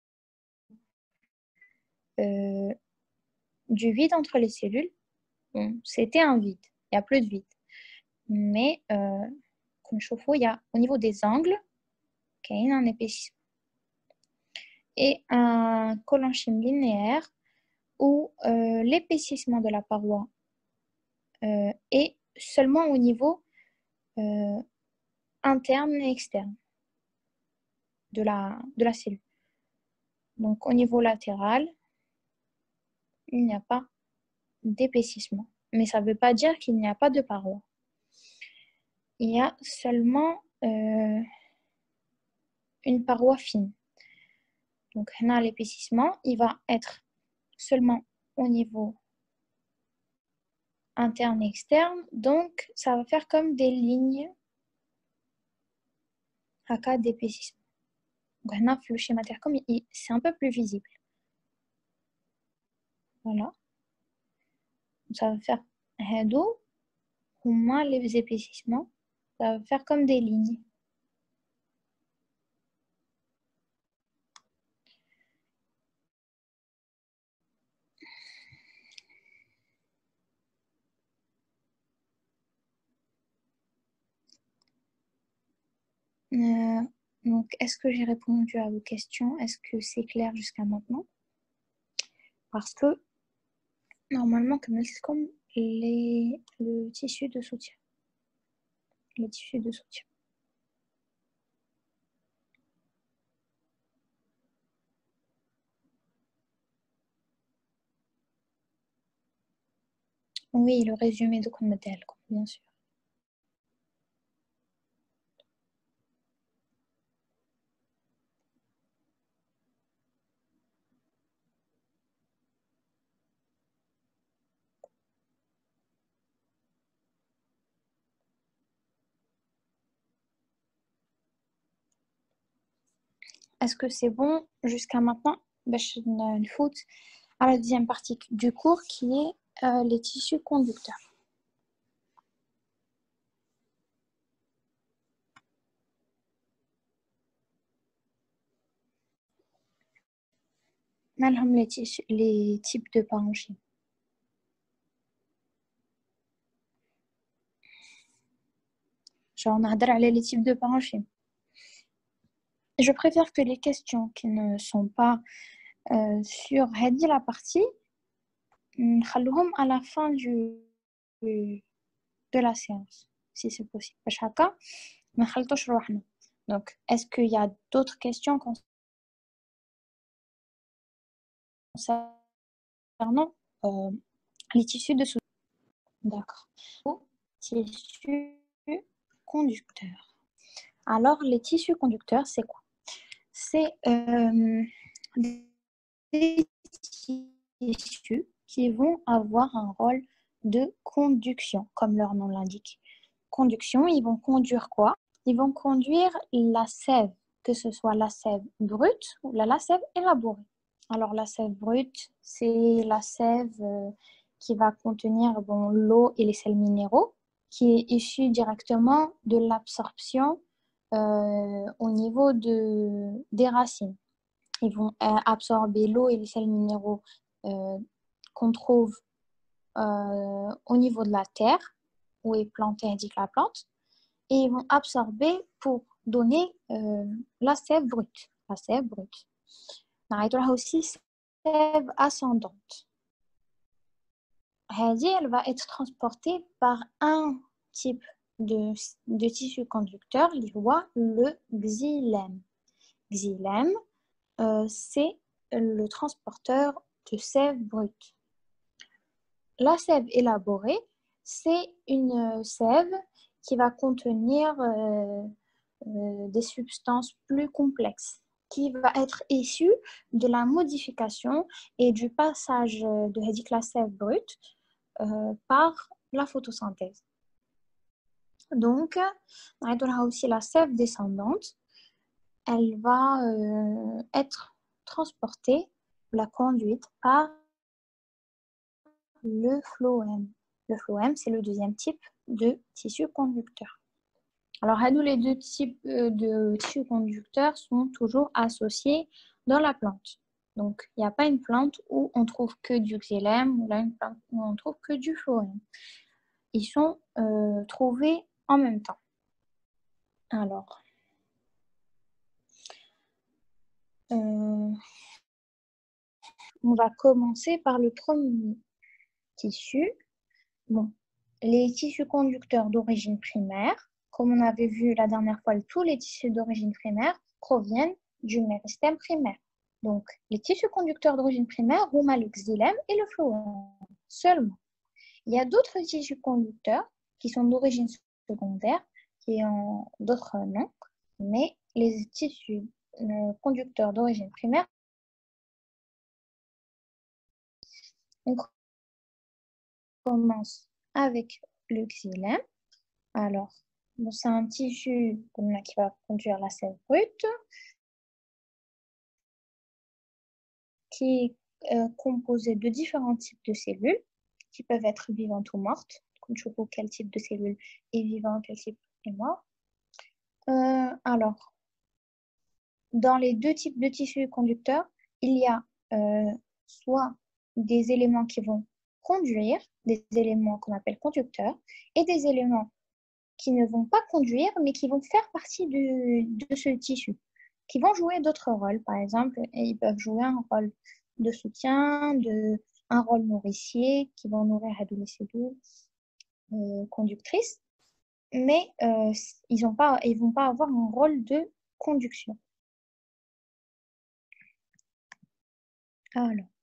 euh, du vide entre les cellules. Bon, c'était un vide, il n'y a plus de vide. Mais euh, comme chauffe-eau, il y a au niveau des angles, il y a un épaississement. Et un collenchyme linéaire où euh, euh, l'épaississement de la paroi euh, est seulement au niveau euh, interne et externe de la, de la cellule. Donc, au niveau latéral, il n'y a pas d'épaississement. Mais ça ne veut pas dire qu'il n'y a pas de paroi. Il y a seulement euh, une paroi fine. Donc, là, l'épaississement, il va être seulement au niveau interne et externe. Donc, ça va faire comme des lignes à cas d'épaississement. Donc, là, le schéma Tercom, c'est un peu plus visible. Voilà. Ça va faire هادو هما les épaississements. Ça va faire comme des lignes. Euh, donc, est-ce que j'ai répondu à vos questions? Est-ce que c'est clair jusqu'à maintenant? Parce que normalement, comme c'est comme les, le tissu de soutien. Le tissu de soutien. Oui, le résumé de Conmetel, bien sûr. Est-ce que c'est bon jusqu'à maintenant? باش نفوت à la deuxième partie du cours qui est euh, les tissus conducteurs. مالهم les, tissus, les types de parenchyme. Genre on a على les types de parenchyme. Je préfère que les questions qui ne sont pas euh, sur هذه la partie نخلوهم à la fin du, du de la séance si c'est possible باش هكا ما نخلطوش روحنا. Donc est-ce qu'il y a d'autres questions concernant euh, les tissus de soutien? D'accord. Tissus conducteurs. Alors les tissus conducteurs c'est quoi? C'est euh, des tissus qui vont avoir un rôle de conduction, comme leur nom l'indique. Conduction, ils vont conduire quoi? Ils vont conduire la sève, que ce soit la sève brute ou la, la sève élaborée. Alors la sève brute, c'est la sève euh, qui va contenir bon, l'eau et les sels minéraux, qui est issue directement de l'absorption euh, au niveau de, des racines. Ils vont euh, absorber l'eau et les sels minéraux euh, qu'on trouve euh, au niveau de la terre, où est plantée, indique la plante, et ils vont absorber pour donner euh, la sève brute. La sève brute. On a aussi sève ascendante. Elle va être transportée par un type de, de tissu conducteur, le xylème. Xylème, euh, c'est le transporteur de sève brute. La sève élaborée, c'est une sève qui va contenir euh, euh, des substances plus complexes, qui va être issue de la modification et du passage de la sève brute euh, par la photosynthèse. Donc, on a aussi la sève descendante. Elle va euh, être transportée, la conduite par le phloème. Le phloème, c'est le deuxième type de tissu conducteur. Alors, les deux types de tissus conducteurs sont toujours associés dans la plante. Donc, il n'y a pas une plante où on trouve que du xylème ou là une plante où on trouve que du phloème. Ils sont euh, trouvés en même temps. Alors, euh, on va commencer par le premier, tissus. Bon, les tissus conducteurs d'origine primaire, comme on avait vu la dernière fois, tous les tissus d'origine primaire proviennent du méristème primaire. Donc, les tissus conducteurs d'origine primaire, huma le xylème et le phloème seulement. Il y a d'autres tissus conducteurs qui sont d'origine secondaire, qui ont d'autres noms, mais les tissus euh, conducteurs d'origine primaire, on commence avec le xylème. Alors, bon, c'est un tissu qui va conduire la sève brute, qui est euh, composé de différents types de cellules qui peuvent être vivantes ou mortes. Comme je vois quel type de cellule est vivant, quel type est mort. Euh, alors, dans les deux types de tissus conducteurs, il y a euh, soit des éléments qui vont conduire, des éléments qu'on appelle conducteurs, et des éléments qui ne vont pas conduire, mais qui vont faire partie du, de ce tissu, qui vont jouer d'autres rôles. Par exemple, ils peuvent jouer un rôle de soutien, de, un rôle nourricier, qui vont nourrir les cellules euh, conductrices, mais euh, ils ne pas, ils vont pas avoir un rôle de conduction. Alors,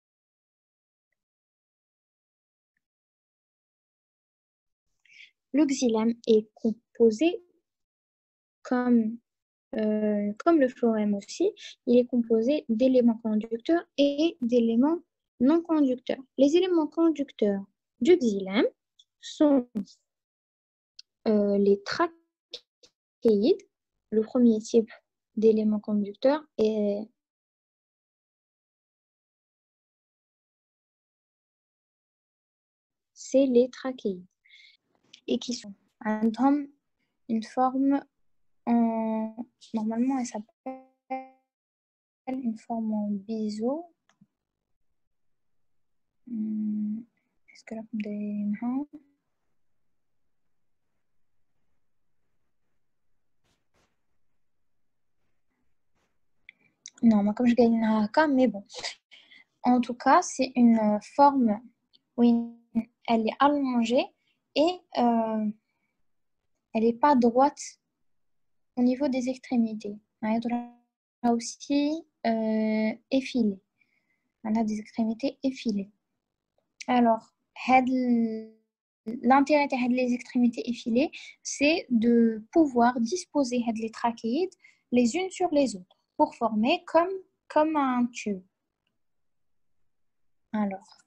le xylème est composé comme, euh, comme le phloème aussi, il est composé d'éléments conducteurs et d'éléments non conducteurs. Les éléments conducteurs du xylème sont euh, les trachéides. Le premier type d'éléments conducteurs est c'est les trachéides et qui sont عندهم une forme en... normalement elle s'appelle une forme en biseau. Hmm. Est-ce que là vous non, moi comme je gagne un cas, mais bon. En tout cas, c'est une forme où elle est allongée et euh, elle n'est pas droite au niveau des extrémités. Elle est aussi euh, effilée. Elle a des extrémités effilées. Alors, l'intérêt des extrémités effilées, c'est de pouvoir disposer les trachéides les unes sur les autres pour former comme, comme un tube. Alors,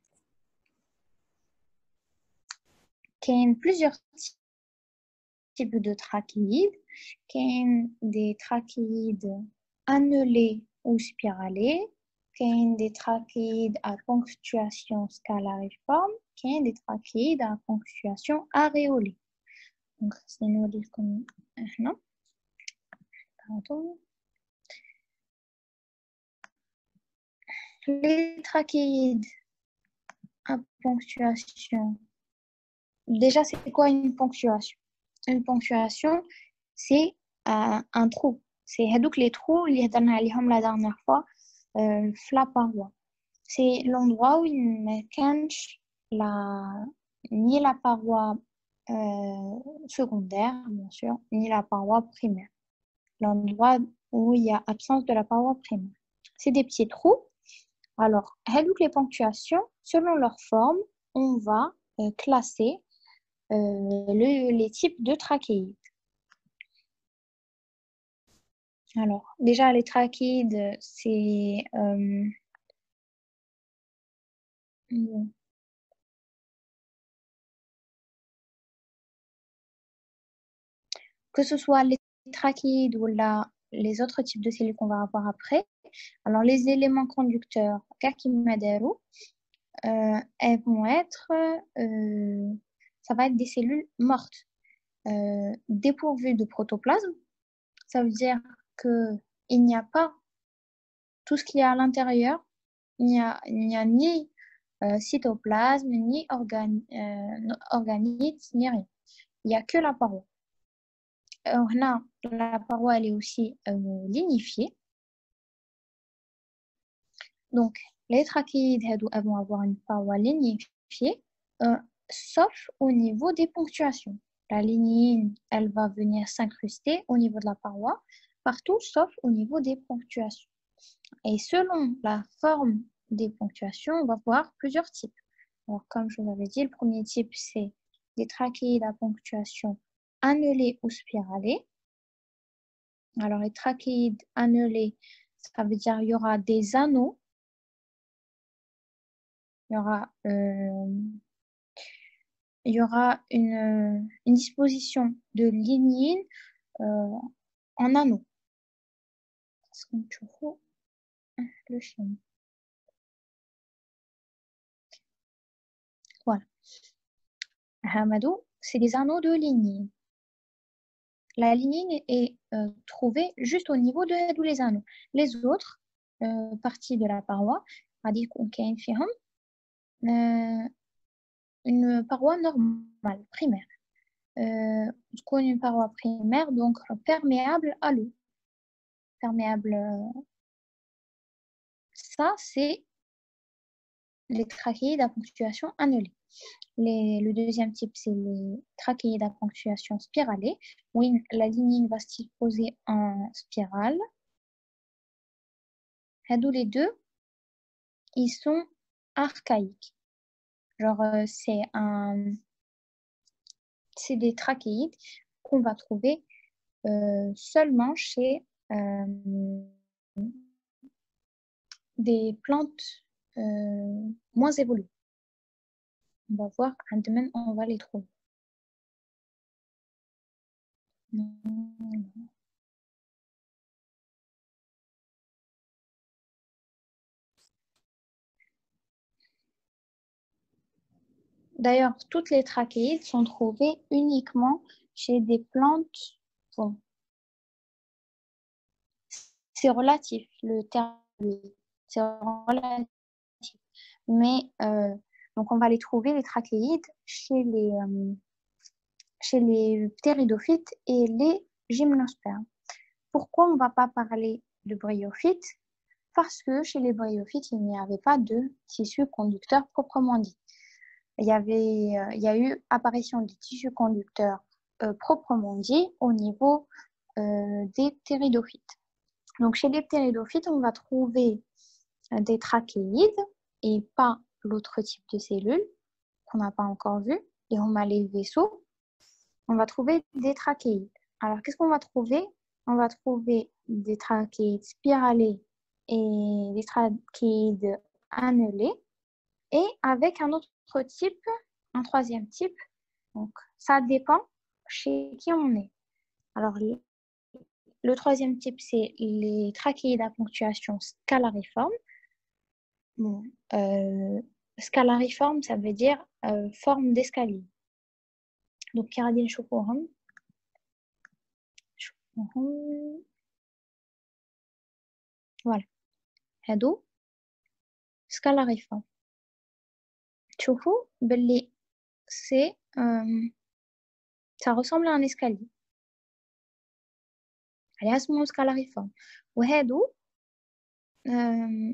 il y a plusieurs types de trachéides. Il y a des trachéides annelés ou spiralés. Il y a des trachéides à ponctuation scalariforme. Il y a des trachéides à ponctuation aréolée. Donc, c'est nous dire comme non. Pardon. Les trachéides à ponctuation. Déjà, c'est quoi une ponctuation? Une ponctuation, c'est euh, un trou. C'est les trous, il y a la dernière fois, euh, la paroi. C'est l'endroit où il ne cache la, ni la paroi euh, secondaire, bien sûr, ni la paroi primaire. L'endroit où il y a absence de la paroi primaire. C'est des petits trous. Alors, les ponctuations, selon leur forme, on va euh, classer euh, le, les types de trachéides. Alors, déjà, les trachéides, c'est... Euh, bon. Que ce soit les trachéides ou la, les autres types de cellules qu'on va avoir après. Alors, les éléments conducteurs, euh, elles vont être... Euh, ça va être des cellules mortes, euh, dépourvues de protoplasme. Ça veut dire qu'il n'y a pas tout ce qu'il y a à l'intérieur. Il n'y a, il n'y a ni euh, cytoplasme, ni organ, euh, organite, ni rien. Il n'y a que la paroi. Alors là, la paroi, elle est aussi euh, lignifiée. Donc, les trachéides elles vont avoir une paroi lignifiée. modifié, euh, sauf au niveau des ponctuations. La lignine, elle va venir s'incruster au niveau de la paroi, partout sauf au niveau des ponctuations. Et selon la forme des ponctuations, on va voir plusieurs types. Alors, comme je vous avais dit, le premier type, c'est des trachéides à ponctuation annelée ou spiralée. Alors, les trachéides annelés, ça veut dire qu'il y aura des anneaux. Il y aura, euh, il y aura une, une disposition de lignine euh, en anneaux. Le schéma. Voilà. Hamadou, c'est des anneaux de lignine. La lignine est euh, trouvée juste au niveau de tous les anneaux. Les autres euh, parties de la paroi, c'est-à-dire qu'il y a une paroi normale, primaire. Euh, une paroi primaire, donc perméable à l'eau. Perméable. Euh, ça, c'est les trachéides à ponctuation annelée. Les, le deuxième type, c'est les trachéides à ponctuation spiralée, où la lignine va se disposer en spirale. Et d'où les deux, ils sont archaïques. Genre, euh, c'est un, c'est des trachéides qu'on va trouver euh, seulement chez euh, des plantes euh, moins évoluées. On va voir, un domaine, on va les trouver. D'ailleurs, toutes les trachéides sont trouvées uniquement chez des plantes. Bon, c'est relatif, le terme, c'est relatif. Mais euh, donc on va les trouver, les trachéides, chez les, euh, chez les ptéridophytes et les gymnospermes. Pourquoi on ne va pas parler de bryophytes? Parce que chez les bryophytes, il n'y avait pas de tissu conducteur proprement dit. Il y, avait, euh, il y a eu apparition des tissus conducteurs euh, proprement dit au niveau euh, des ptéridophytes. Donc chez les ptéridophytes, on va trouver euh, des trachéides et pas l'autre type de cellules qu'on n'a pas encore vu. Et on a les vaisseaux. On va trouver des trachéides. Alors qu'est-ce qu'on va trouver? On va trouver des trachéides spiralés et des trachéides annelés et avec un autre type, un troisième type. Donc, ça dépend chez qui on est. Alors, le, le troisième type, c'est les trachéides à ponctuation scalariforme. Bon, euh, scalariforme, ça veut dire euh, forme d'escalier. Donc, Kiradine Chokoram. Voilà. هادو scalariforme. تشوفوا باللي c'est euh, ça ressemble à un escalier. عليها اسمه scalariforme. وهادو euh,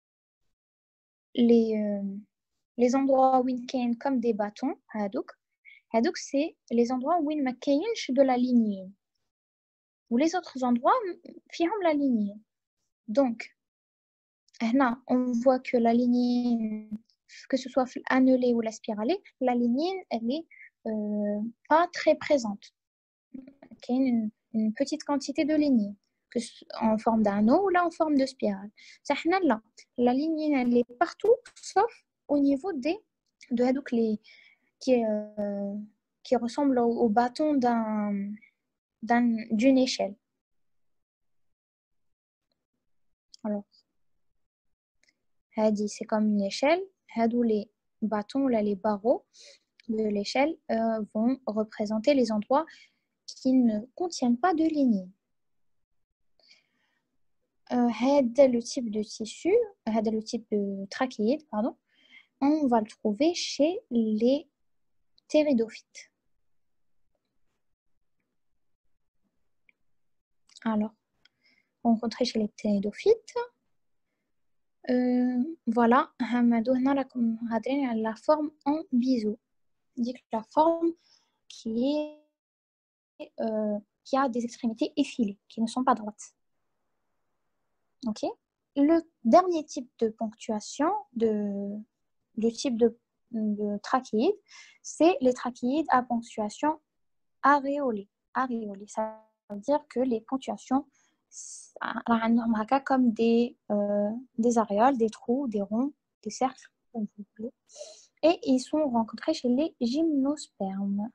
les euh, les endroits où il y a comme des bâtons هادوك هادوك c'est les endroits où il ما كاينش de la lignée. Ou les autres endroits فيهم la lignée. Donc هنا on voit que la lignée, que ce soit annelée ou la spiralée, la lignine elle est euh, pas très présente. Il y a une, une petite quantité de lignine, que en forme d'anneau ou là en forme de spirale. Ça, là, la lignine elle est partout sauf au niveau des de les qui euh, qui ressemble au, au bâton d'un d'un d'une échelle. Alors, Hadi, c'est comme une échelle. Hadou, les bâtons, là, les barreaux de l'échelle euh, vont représenter les endroits qui ne contiennent pas de lignine. Euh, le type de tissu, le type de trachéide, pardon, on va le trouver chez les ptéridophytes. Alors, rencontré chez les ptéridophytes, Euh, voilà, Hamadou, hna راكم هادرين على la forme en biseau. ديك la forme qui est euh, qui a des extrémités effilées, qui ne sont pas droites. Ok. Le dernier type de ponctuation, de, le type de, de trachéide, c'est les trachéides à ponctuation aréolée. Aréolée, ça veut dire que les ponctuations comme des, euh, des aréoles, des trous, des ronds, des cercles, comme vous voulez. Et ils sont rencontrés chez les gymnospermes.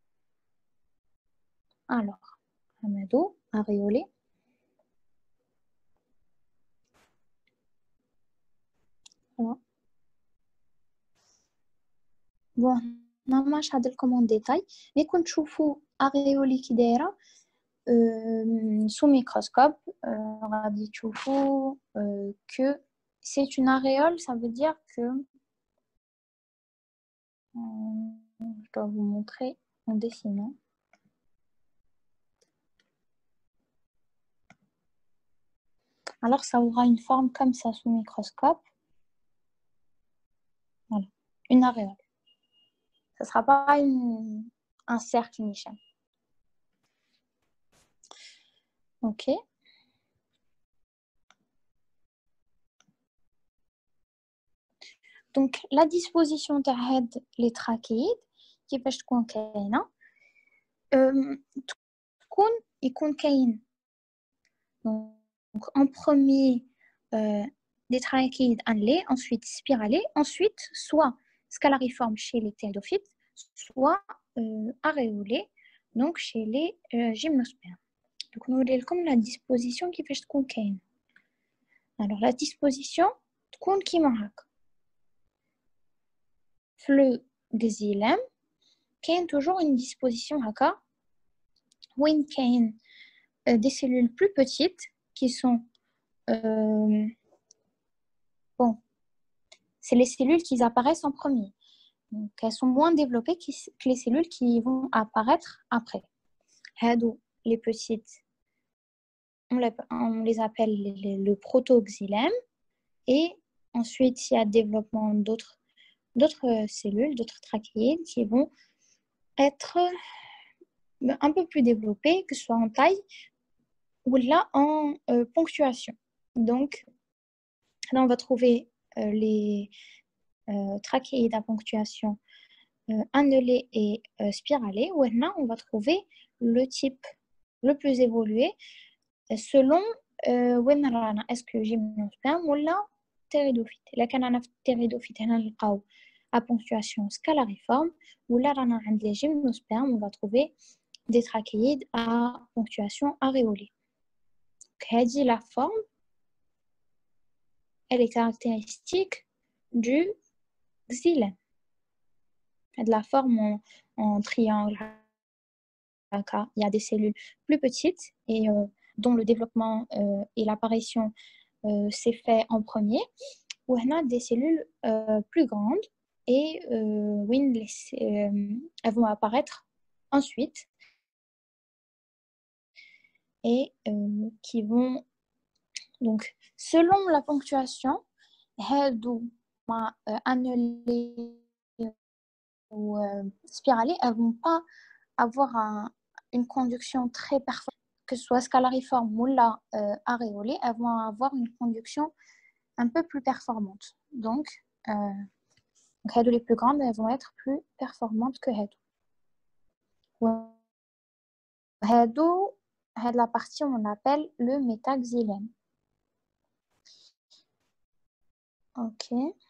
Alors, Amadou, aréolé. Voilà. Bon, ما ماش هذا لكم en détail, mais كنت تشوفوا aréolé كي دايره euh, sous microscope, euh, غادي تشوفوا euh, que c'est une aréole, ça veut dire que euh, je dois vous montrer en dessinant. Alors, ça aura une forme comme ça sous microscope. Voilà, une aréole. Ça ne sera pas une, un cercle nichel. Ok. Donc, la disposition de les trachéides, qui peut être كاينه تكون يكون كاين donc en premier euh, des trachéides annelés, ensuite spiralés, ensuite soit scalariformes chez les ptéridophytes, soit euh, aréolés donc chez les euh, gymnospermes. Donc nous avons la disposition qui fait تكون كاين. Alors la disposition تكون كيما هكا. Le xylème كاين toujours une disposition هكا وين كاين euh, des cellules plus petites qui sont euh, bon, c'est les cellules qui apparaissent en premier. Donc, elles sont moins développées que les cellules qui vont apparaître après. Les petites, on les, on les appelle les, le protoxylème. Et ensuite, il y a le développement d'autres, d'autres cellules, d'autres trachéides qui vont être un peu plus développées, que ce soit en taille ou là en euh, ponctuation. Donc, là, on va trouver euh, les euh, trachéides à ponctuation euh, annelée et euh, spiralée, où là, on va trouver le type le plus évolué selon euh, est-ce que gymnosperme ou la ptéridophyte. Là, quand on a ptéridophyte, on a à ponctuation scalariforme, ou là, on a les gymnospermes, on va trouver des trachéides à ponctuation aréolée. Donc, dit la forme, elle est caractéristique du xylème. De la forme en, en triangle. Il y a des cellules plus petites et euh, dont le développement euh, et l'apparition euh, s'est fait en premier, ou on a des cellules euh, plus grandes et euh, oui, les, euh, elles vont apparaître ensuite et euh, qui vont donc selon la ponctuation, هادو annelées ou euh, spiralées, elles vont pas avoir un, une conduction très performante, que ce soit scalariforme ou là euh, aréolée, elles vont avoir une conduction un peu plus performante. Donc, euh, les plus grandes, elles vont être plus performantes que Hedou. Hedou, la partie on appelle le métaxylème. Ok.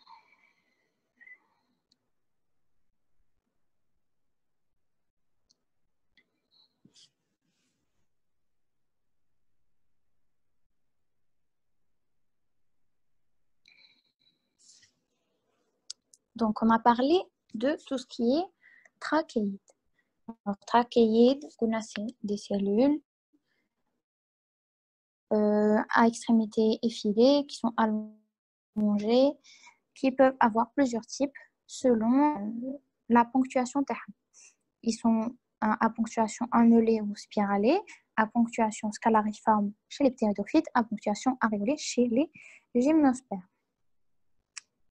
Donc, on a parlé de tout ce qui est trachéide. Alors, trachéide, on a des cellules euh, à extrémités effilées qui sont allongées, qui peuvent avoir plusieurs types selon euh, la ponctuation terme. Ils sont à ponctuation annelée ou spiralée, à ponctuation scalariforme chez les ptéridophytes, à ponctuation aréolée chez les gymnospermes.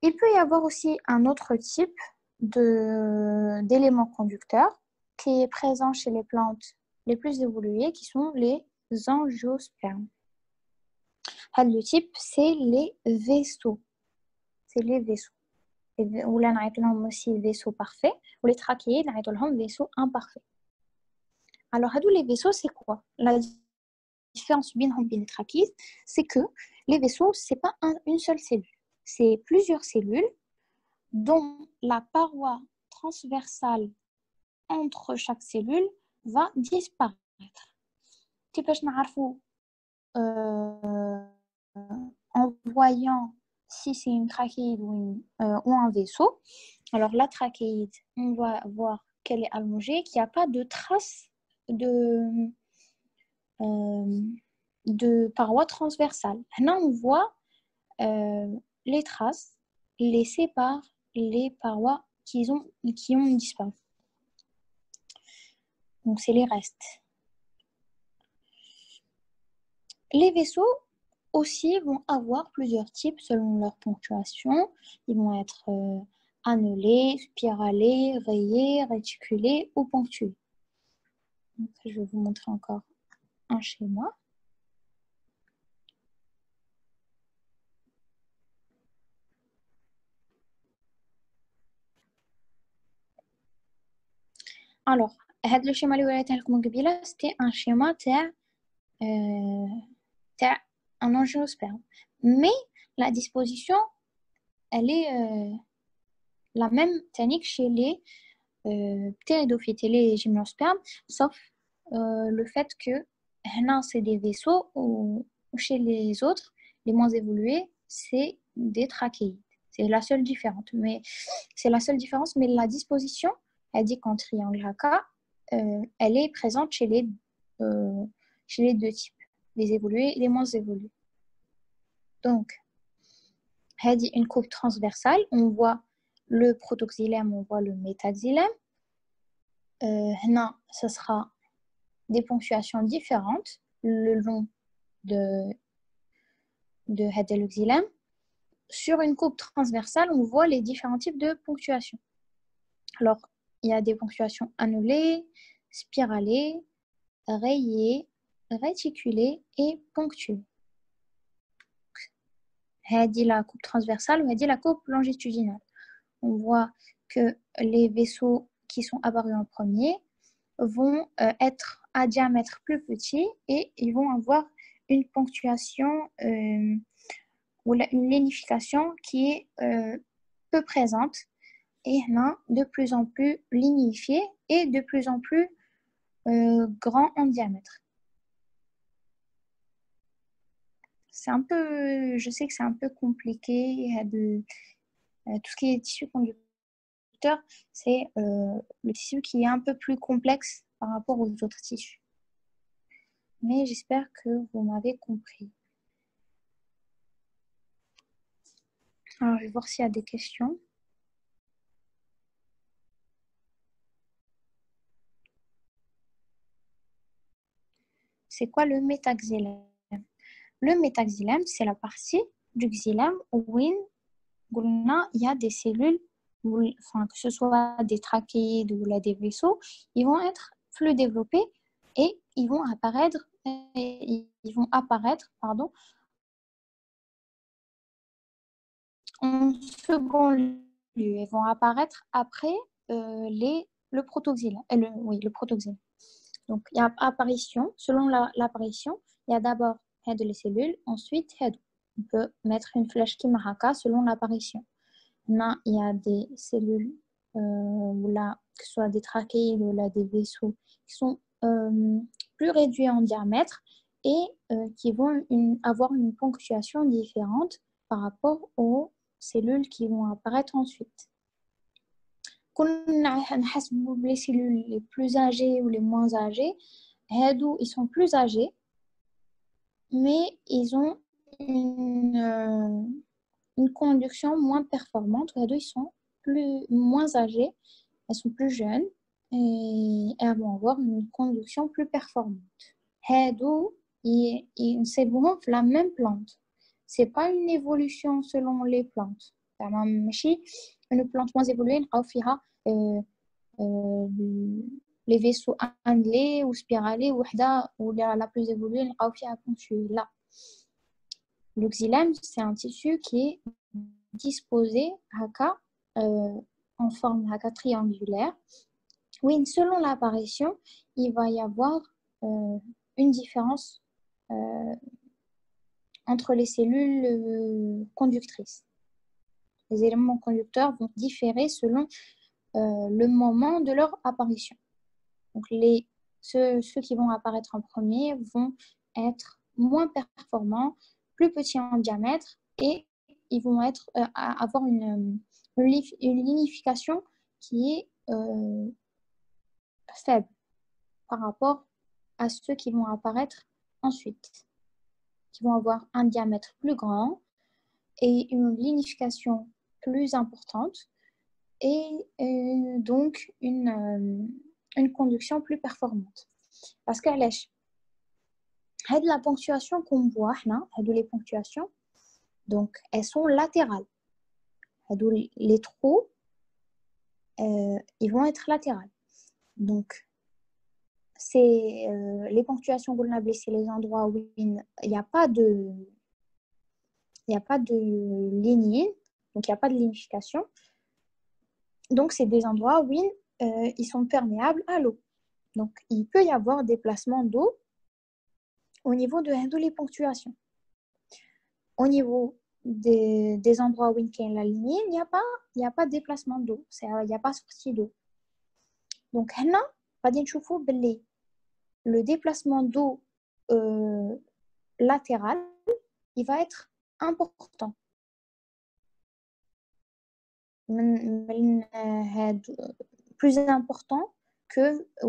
Il peut y avoir aussi un autre type de, d'éléments conducteurs qui est présent chez les plantes les plus évoluées, qui sont les angiospermes. Le type, c'est les vaisseaux. C'est les vaisseaux. Ou là, on a aussi vaisseaux parfaits. Ou les trachéides, on a vaisseaux imparfaits. Alors, les vaisseaux, c'est quoi? La différence entre les trachéides, c'est que les vaisseaux, ce n'est pas un, une seule cellule. C'est plusieurs cellules dont la paroi transversale entre chaque cellule va disparaître. Euh, en voyant si c'est une trachéide ou, une, euh, ou un vaisseau. Alors la trachéide, on va voir qu'elle est allongée, qu'il n'y a pas de traces de, euh, de paroi transversale. Là, on voit euh, les traces laissées par les parois qui ont, qui ont disparu. Donc, c'est les restes. Les vaisseaux aussi vont avoir plusieurs types selon leur ponctuation. Ils vont être euh, annelés, spiralés, rayés, réticulés ou ponctués. Donc, je vais vous montrer encore un schéma. Alors, le schéma c'était un schéma de euh, un angiosperme. Mais la disposition, elle est euh, la même technique chez les euh, ptéridophytes et les gymnospermes, sauf euh, le fait que là, c'est des vaisseaux ou chez les autres, les moins évolués, c'est des trachéides. C'est la seule différence. Mais c'est la seule différence, mais la disposition, elle dit qu'en triangle A K, euh, elle est présente chez les, euh, chez les deux types, les évolués et les moins évolués. Donc, elle dit une coupe transversale, on voit le protoxylème, on voit le métaxylème. Euh, là, ce sera des ponctuations différentes le long de, de Hadeluxylem. Sur une coupe transversale, on voit les différents types de ponctuations. Alors, il y a des ponctuations annulées, spiralées, rayées, réticulées et ponctuées. Hadi la coupe transversale ou hadi la coupe longitudinale. On voit que les vaisseaux qui sont apparus en premier vont euh, être à diamètre plus petit et ils vont avoir une ponctuation euh, ou la, une lignification qui est euh, peu présente et là, de plus en plus lignifiée et de plus en plus euh, grand en diamètre. C'est un peu, je sais que c'est un peu compliqué, de, euh, tout ce qui est tissu conducteur, c'est euh, le tissu qui est un peu plus complexe par rapport aux autres tissus. Mais j'espère que vous m'avez compris. Alors, je vais voir s'il y a des questions. C'est quoi le métaxylème? Le métaxylème, c'est la partie du xylème où il y a des cellules, où, enfin, que ce soit des trachéides ou là, des vaisseaux, ils vont être plus développés et ils vont apparaître, ils vont apparaître pardon, en second lieu. Ils vont apparaître après euh, les, le protoxylème. Le, oui, le protoxylème. Donc, il y a apparition. Selon l'apparition, la, il y a d'abord les cellules, ensuite on peut mettre une flèche qui marque selon l'apparition. Là, il y a des cellules, euh, là, que ce soit des trachéides ou là, des vaisseaux, qui sont euh, plus réduits en diamètre et euh, qui vont une, avoir une ponctuation différente par rapport aux cellules qui vont apparaître ensuite. Les cellules les plus âgées ou les moins âgées, ils sont plus âgés, mais ils ont une, euh, une conduction moins performante. Ils sont plus, moins âgés, elles sont plus jeunes et elles vont avoir une conduction plus performante. C'est bon, la même plante. C'est pas une évolution selon les plantes. زعما ماشي une plante moins évoluée نلقاو فيها euh, euh, les vaisseaux annelés ou spiralés وحده ou la plus évoluée نلقاو فيها ponctuée. Là, le xylème, c'est un tissu qui est disposé haka, euh, en forme haka triangulaire. Oui, selon l'apparition, il va y avoir euh, une différence euh, entre les cellules euh, conductrices. Les éléments conducteurs vont différer selon euh, le moment de leur apparition. Donc, les, ceux, ceux qui vont apparaître en premier vont être moins performants, plus petits en diamètre et ils vont être, euh, avoir une, une lignification qui est euh, faible par rapport à ceux qui vont apparaître ensuite, qui vont avoir un diamètre plus grand et une lignification plus importante et euh, donc une, euh, une conduction plus performante. Parce que la ponctuation qu'on voit, les ponctuations, donc elles sont latérales. Les trous, euh, ils vont être latérales. Donc, c'est euh, les ponctuations vulnérables, c'est les endroits où il n'y a pas de il n'y a pas de lignée, donc il n'y a pas de lignification. Donc, c'est des endroits où euh, ils sont perméables à l'eau. Donc, il peut y avoir des placements d'eau au niveau de, de les ponctuations. Au niveau des, des endroits où il y a la lignée, il n'y a pas, il n'y a pas de déplacement d'eau, il n'y a pas sortie d'eau. Donc, là, le déplacement d'eau euh, latéral, il va être important. Plus important que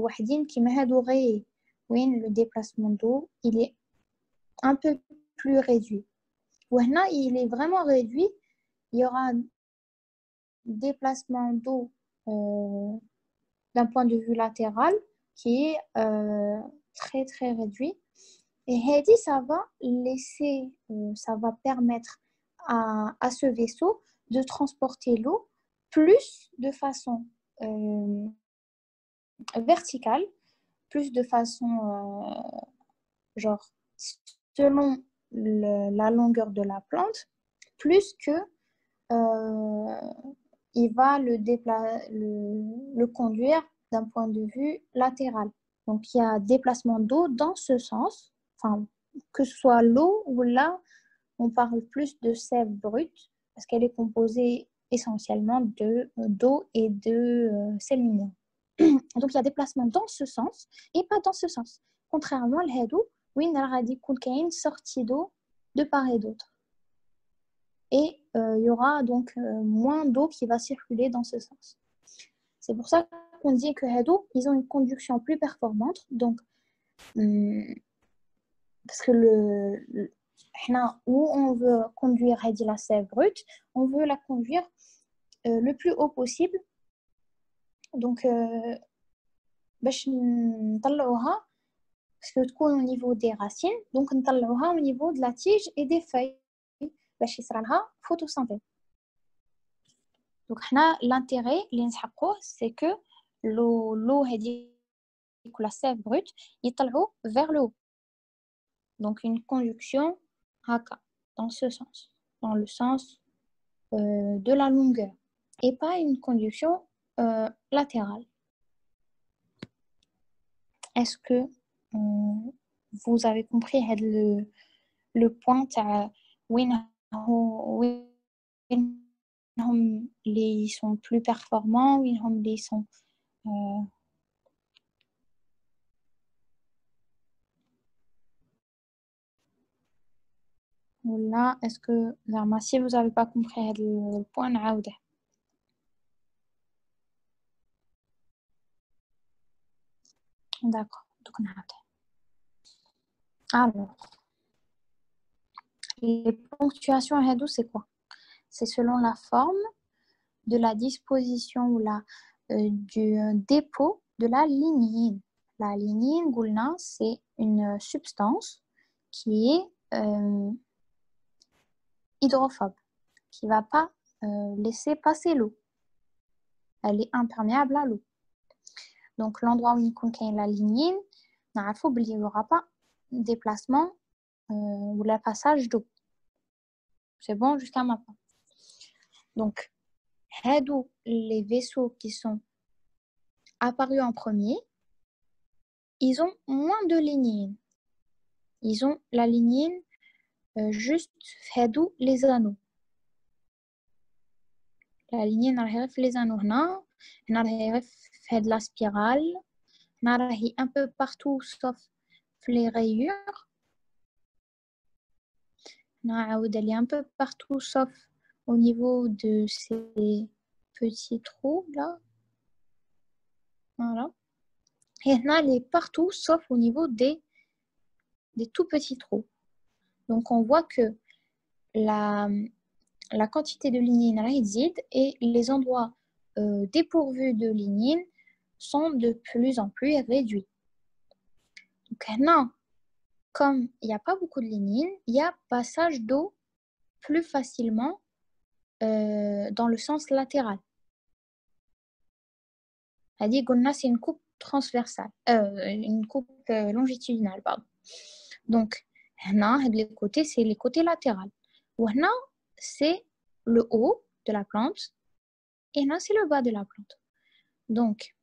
le déplacement d'eau, il est un peu plus réduit. Là, il est vraiment réduit. Il y aura déplacement d'eau euh, d'un point de vue latéral qui est euh, très très réduit. Et Heidi, ça va laisser, euh, ça va permettre à, à ce vaisseau de transporter l'eau plus de façon euh, verticale, plus de façon euh, genre selon le, la longueur de la plante, plus que euh, il va le, dépla- le, le conduire d'un point de vue latéral. Donc, il y a déplacement d'eau dans ce sens, enfin, que ce soit l'eau ou là, on parle plus de sève brute parce qu'elle est composée essentiellement de, d'eau et de euh, sel minéraux. Donc, il y a déplacement dans ce sens et pas dans ce sens. Contrairement à l'hadou, oui, il y a une sortie d'eau de part et d'autre. Et euh, il y aura donc euh, moins d'eau qui va circuler dans ce sens. C'est pour ça qu'on dit que Hado, ils ont une conduction plus performante. Donc, hum, parce que le, le où on veut conduire Hadi la sève brute, on veut la conduire euh, le plus haut possible. Donc, باش نطلعوها parce que تكون au niveau des racines, donc نطلعوها au niveau de la tige et des feuilles. باش يصرى لها photosynthèse. Donc, l'intérêt, c'est que l'eau, l'eau la sève brute, il vers le haut. Donc, une conduction haka, dans ce sens, dans le sens euh, de la longueur, et pas une conduction euh, latérale. Est-ce que euh, vous avez compris le, le point où ils sont plus performants, où ils sont euh, là, est-ce que si vous n'avez pas compris le point, d'accord. Alors, les ponctuations à c'est quoi? C'est selon la forme de la disposition ou la, euh, du dépôt de la lignine. La lignine, c'est une substance qui est euh, hydrophobe, qui ne va pas euh, laisser passer l'eau. Elle est imperméable à l'eau. Donc, l'endroit où il contient la lignine, il n'y aura pas de déplacement euh, ou le passage d'eau. C'est bon jusqu'à maintenant. Donc, les vaisseaux qui sont apparus en premier, ils ont moins de lignine. Ils ont la lignine euh, juste les anneaux. La lignine arrive les anneaux là, on arrive fait de la spirale, on arrive un peu partout sauf les rayures. On arrive un peu partout sauf au niveau de ces petits trous là. Voilà. Et on est partout sauf au niveau des, des tout petits trous. Donc on voit que la, la quantité de lignine réduite et les endroits euh, dépourvus de lignine sont de plus en plus réduits. Donc maintenant, comme il n'y a pas beaucoup de lignine, il y a passage d'eau plus facilement euh, dans le sens latéral. C'est-à-dire qu'on c'est une coupe transversale, euh, une coupe euh, longitudinale, pardon. Donc, les côtés, c'est les côtés latéraux. Maintenant, c'est le haut de la plante et là, c'est le bas de la plante. Donc,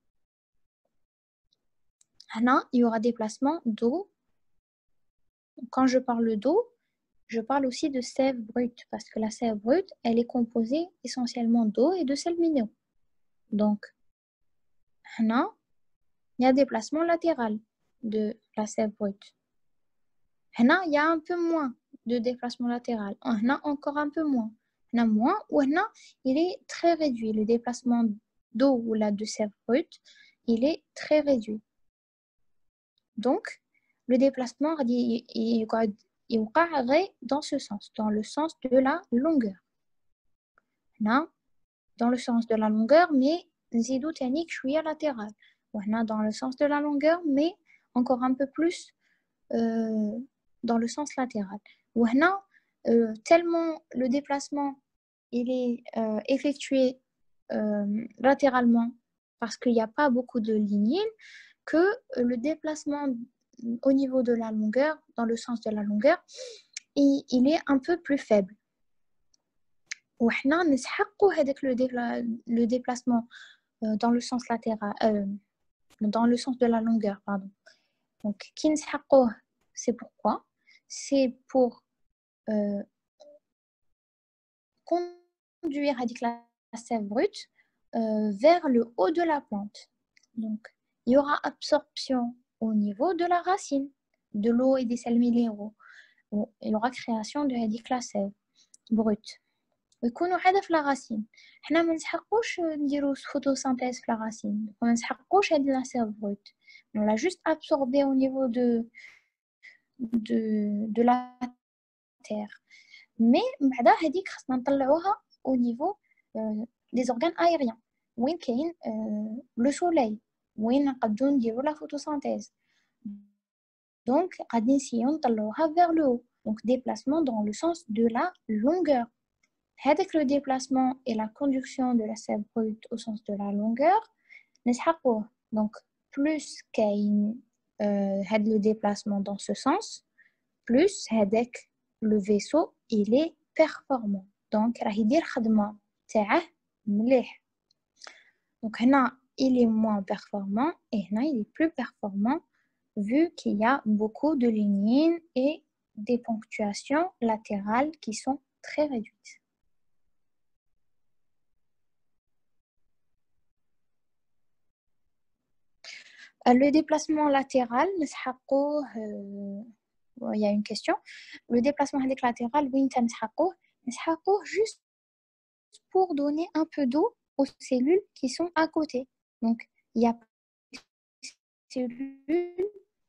là, il y aura des placements d'eau. Quand je parle d'eau, je parle aussi de sève brute parce que la sève brute, elle est composée essentiellement d'eau et de sels minéraux. Donc, là, il y a des placements latéraux de la sève brute. Là, il y a un peu moins de déplacement latéral. Là, encore un peu moins. Là, moins. Ou là, il est très réduit. Le déplacement d'eau ou là, de sève brute, il est très réduit. Donc, le déplacement, il, il, il, il dans ce sens, dans le sens de la longueur. Là, dans le sens de la longueur, mais zidou technique, je suis à latéral. Là, dans le sens de la longueur, mais encore un peu plus euh, dans le sens latéral. Là, euh, tellement le déplacement il est euh, effectué euh, latéralement parce qu'il n'y a pas beaucoup de lignine, que euh, le déplacement au niveau de la longueur, dans le sens de la longueur, il, il est un peu plus faible. وحنا نسحقوا هذاك le déplacement euh, dans le sens latéral euh, dans le sens de la longueur pardon. Donc qui نسحقوه, c'est pourquoi c'est pour euh, conduire avec la sève brute euh, vers le haut de la plante. Donc il y aura absorption au niveau de la racine de l'eau et des sels minéraux. Il y aura création de la sève brute. ويكونوا هذا في لاغاسين. حنا ما نسحقوش نديرو photosynthèse في لاغاسين, ما نسحقوش هاد لا سيف بروت. On l'a juste absorbé au niveau de de de la terre. Mais بعدا هذيك خصنا نطلعوها au niveau euh, des organes aériens. وين كاين euh, le soleil, وين نقدروا نديرو la photosynthèse. Donc غادي نسيو نطلعوها vers le haut. Donc déplacement dans le sens de la longueur. Avec le déplacement et la conduction de la sève brute au sens de la longueur, donc plus qu'il euh, a le déplacement dans ce sens, plus avec le vaisseau il est performant. Donc il donc là il est moins performant et là il est plus performant vu qu'il y a beaucoup de lignines et des ponctuations latérales qui sont très réduites. Le déplacement latéral, euh, il y a une question. Le déplacement latéral, oui, juste pour donner un peu d'eau aux cellules qui sont à côté. Donc, il y a des cellules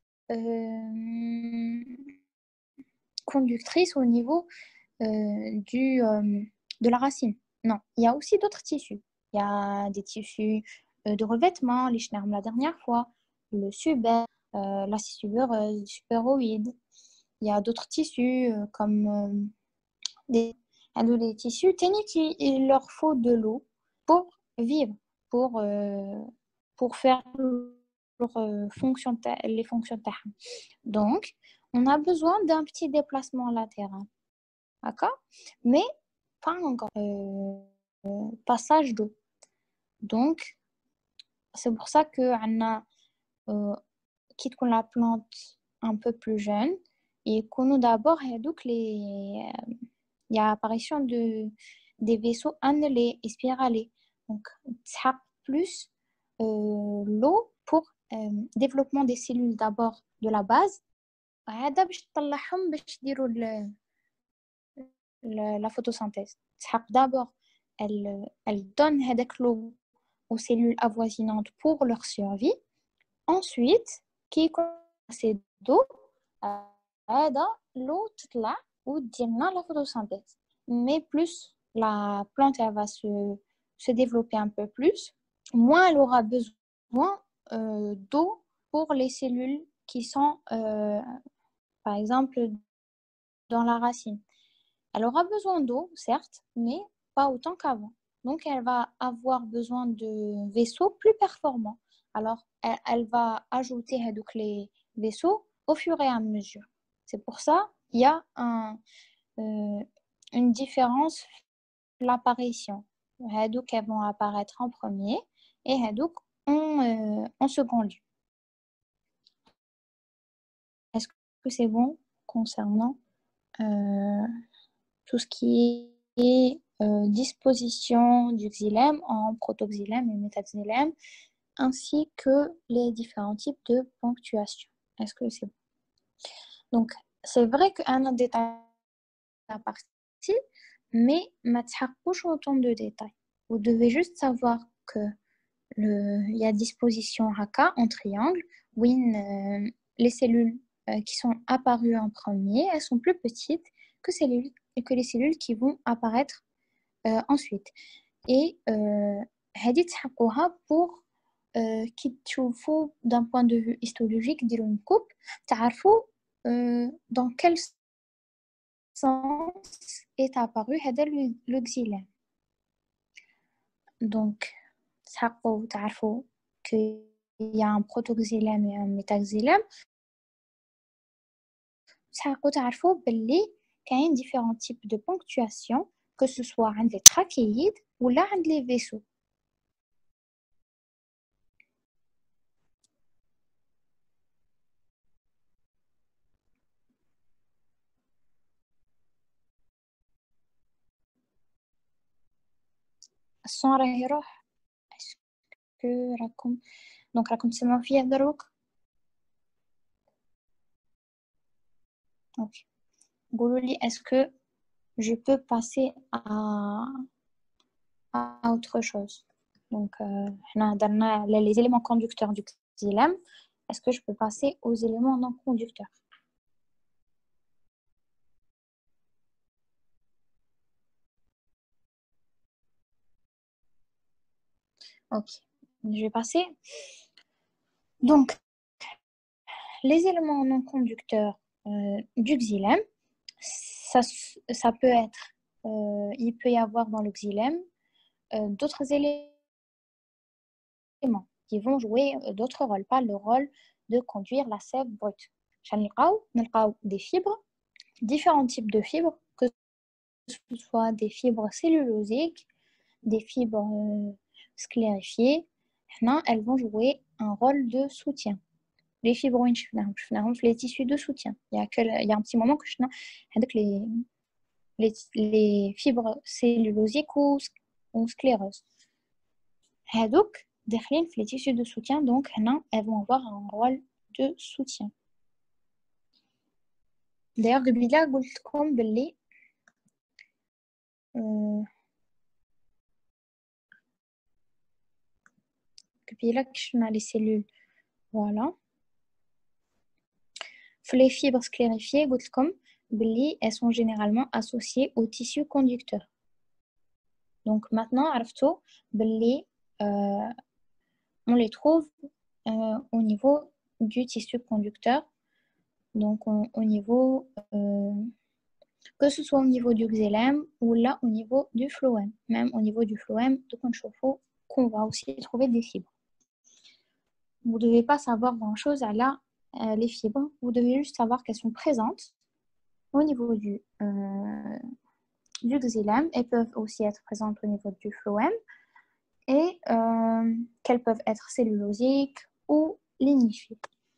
euh, conductrices au niveau euh, du, euh, de la racine. Non, il y a aussi d'autres tissus. Il y a des tissus euh, de revêtement, les schnermes la dernière fois, le subaire, euh, la subereuse, supéroïde. Il y a d'autres tissus euh, comme euh, des, هادو les tissus تاني qui il leur faut de l'eau pour vivre pour euh, pour faire leur euh, fonction ta- les fonctions تاعهم. Donc on a besoin d'un petit déplacement latéral, d'accord, mais pas encore euh, passage d'eau. Donc c'est pour ça que on a euh, quitte qu'on la plante un peu plus jeune et qu'on nous d'abord donc les il y a apparition de des vaisseaux annelés et spiralés, donc ça plus euh, l'eau pour euh, développement des cellules d'abord de la base. هذا باش تطلعهم باش يديروا ال- ال- la photosynthèse. تسحق d'abord elle elle donne هذاك l'eau aux cellules avoisinantes pour leur survie. Ensuite كي يكون assez d'eau هذا l'eau تطلع ودير لنا la photosynthèse. Mais plus la plante elle va se, se développer un peu plus, moins elle aura besoin euh, d'eau pour les cellules qui sont euh, par exemple dans la racine. Elle aura besoin d'eau, certes, mais pas autant qu'avant. Donc, elle va avoir besoin de vaisseaux plus performants. Alors, elle, elle va ajouter donc, les vaisseaux au fur et à mesure. C'est pour ça il y a un, euh, une différence l'apparition. Hadouk elles vont apparaître en premier et Hadouk en, euh, en second lieu. Est-ce que c'est bon concernant euh, tout ce qui est euh, disposition du xylème en protoxylème et métaxylème, ainsi que les différents types de ponctuation? Est-ce que c'est bon? Donc, c'est vrai qu'un détail à partie, mais ما تحققوش autant de détails. Vous devez juste savoir que le, il y a disposition haka en triangle où euh, les cellules euh, qui sont apparues en premier, elles sont plus petites que, cellules, que les cellules qui vont apparaître euh, ensuite. Et هذه تحققوها pour euh, كي تشوفوا d'un point de vue histologique ديروا une coupe تعرفوا euh, dans quel sens est apparu هذا le xylème. Donc تحققوا تعرفوا qu'il y a un protoxylème et un métaxylème. تحققوا تعرفوا باللي كاين différents types de ponctuation que ce soit عند les trachéides ou là عند les vaisseaux. الصون راه يروح. اسكو راكم دونك راكم تسمعوا فيا دروك؟ اوكي قولوا لي est-ce que je peux passer à, à autre chose. Donc حنا هضرنا على les éléments conducteurs du xylème. Est-ce que je peux passer aux éléments non conducteurs? Ok, je vais passer. Donc, les éléments non conducteurs euh, du xylème, ça, ça peut être, euh, il peut y avoir dans le xylème euh, d'autres éléments qui vont jouer euh, d'autres rôles, pas le rôle de conduire la sève brute. Des fibres, différents types de fibres, que ce soit des fibres cellulosiques, des fibres euh, sclérifiées, elles vont jouer un rôle de soutien. Les fibres وين شفناهم شفناهم في les tissus de soutien. Il y a que il y a un petit moment que شفنا هذوك les les les fibres cellulosiques ou ou scléreuses. هذوك داخلين في les tissus de soutien, donc هنا elles vont avoir un rôle de soutien. D'ailleurs قبيله قلت لكم باللي قبيله كشفنا les cellules, voilà. Les fibres sclérifiées, elles sont généralement associées aux tissus conducteurs. Donc maintenant, euh, on les trouve euh, au niveau du tissu conducteur, donc on, au niveau euh, que ce soit au niveau du xylème ou là au niveau du phloème. Même au niveau du phloème, de Conchofo, qu'on va aussi trouver des fibres. Vous ne devez pas savoir grand-chose à là, euh, les fibres. Vous devez juste savoir qu'elles sont présentes au niveau du, euh, du xylème. Elles peuvent aussi être présentes au niveau du phloème et euh, qu'elles peuvent être cellulosiques ou lignifiées.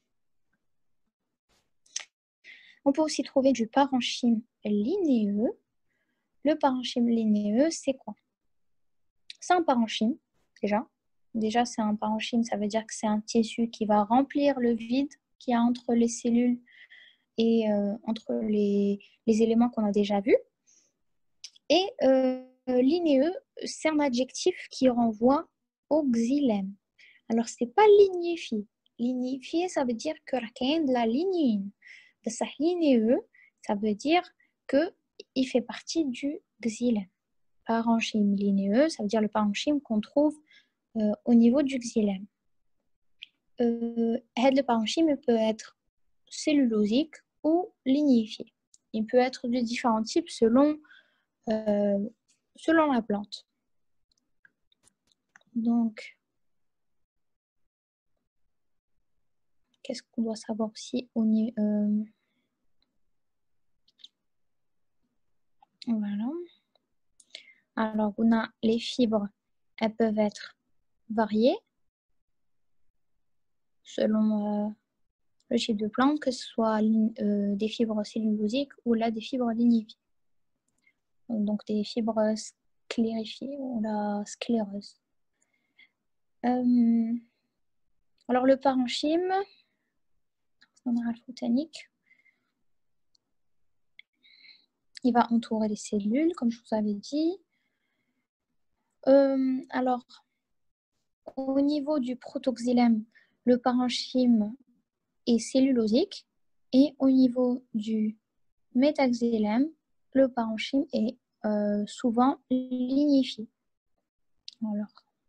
On peut aussi trouver du parenchyme linéeux. Le parenchyme linéeux, c'est quoi? C'est un parenchyme, déjà. Déjà, c'est un parenchyme, ça veut dire que c'est un tissu qui va remplir le vide qu'il y a entre les cellules et euh, entre les, les éléments qu'on a déjà vus. Et euh, linéeux, c'est un adjectif qui renvoie au xylème. Alors, ce n'est pas lignifié. Lignifié, ça veut dire que y a de la lignine. Ça, linéeux, ça veut dire qu'il fait partie du xylème. Parenchyme linéeux, ça veut dire le parenchyme qu'on trouve euh, au niveau du xylème. Euh, le parenchyme peut être cellulosique ou lignifié. Il peut être de différents types selon, euh, selon la plante. Donc, qu'est-ce qu'on doit savoir aussi au niveau... Euh, voilà. Alors, on a les fibres, elles peuvent être variées selon euh, le type de plante, que ce soit euh, des fibres cellulosiques ou là des fibres lignifiées. Donc des fibres sclérifiées ou la sclérose. Euh, alors le parenchyme, général botanique, il va entourer les cellules, comme je vous avais dit. Euh, alors, au niveau du protoxylème, le parenchyme est cellulosique et au niveau du métaxylème, le parenchyme est euh, souvent lignifié. Alors,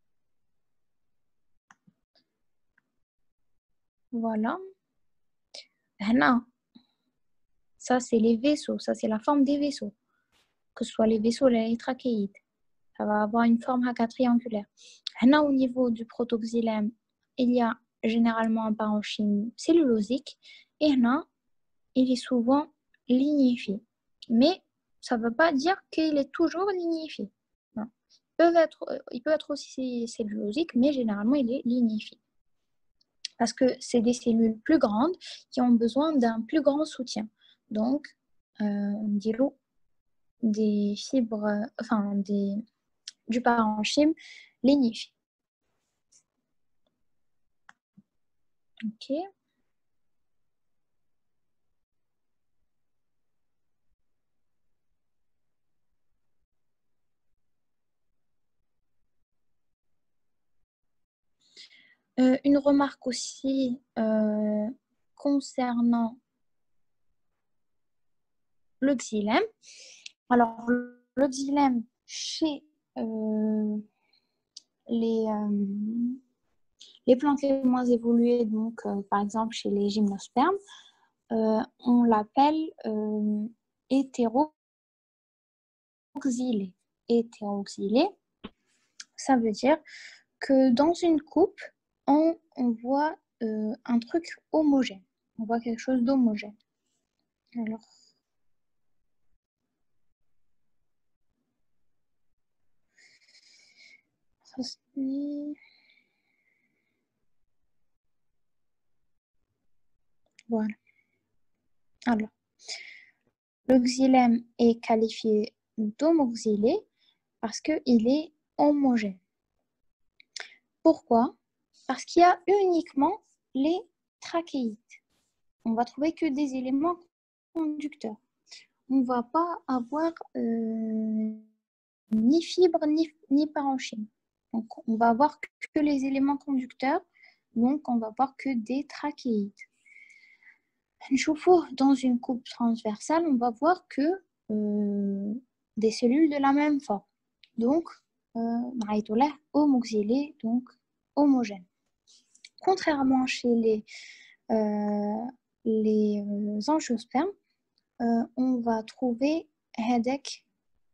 voilà. Là, ça, c'est les vaisseaux. Ça, c'est la forme des vaisseaux. Que ce soit les vaisseaux ou les trachéides. Ça va avoir une forme triangulaire. Là, au niveau du protoxylème, il y a généralement un parenchyme cellulosique. Et là, il est souvent lignifié. Mais ça ne veut pas dire qu'il est toujours lignifié. Non. Il peut être, il peut être aussi cellulosique, mais généralement, il est lignifié. Parce que c'est des cellules plus grandes qui ont besoin d'un plus grand soutien. Donc, euh, on dirait des fibres, enfin, des, du parenchyme lignifié. Ok. Euh, une remarque aussi euh, concernant le xylème. Alors, le xylème chez euh, les, euh, les plantes les moins évoluées, donc euh, par exemple chez les gymnospermes, euh, on l'appelle euh, hétéroxylé. Hétéroxylé, ça veut dire que dans une coupe, on, on voit euh, un truc homogène. On voit quelque chose d'homogène. Alors, ça c'est... Voilà. Alors, le xylème est qualifié d'homoxylé parce qu'il est homogène. Pourquoi? Parce qu'il y a uniquement les trachéides. On va trouver que des éléments conducteurs. On ne va pas avoir euh, ni fibre ni, ni parenchyme. Donc, on va avoir que les éléments conducteurs. Donc, on va avoir que des trachéides. Dans une coupe transversale, on va voir que euh, des cellules de la même forme. Donc, euh, homoxylé, donc homogène. Contrairement chez les, euh, les angiospermes, euh, on va trouver هذاك,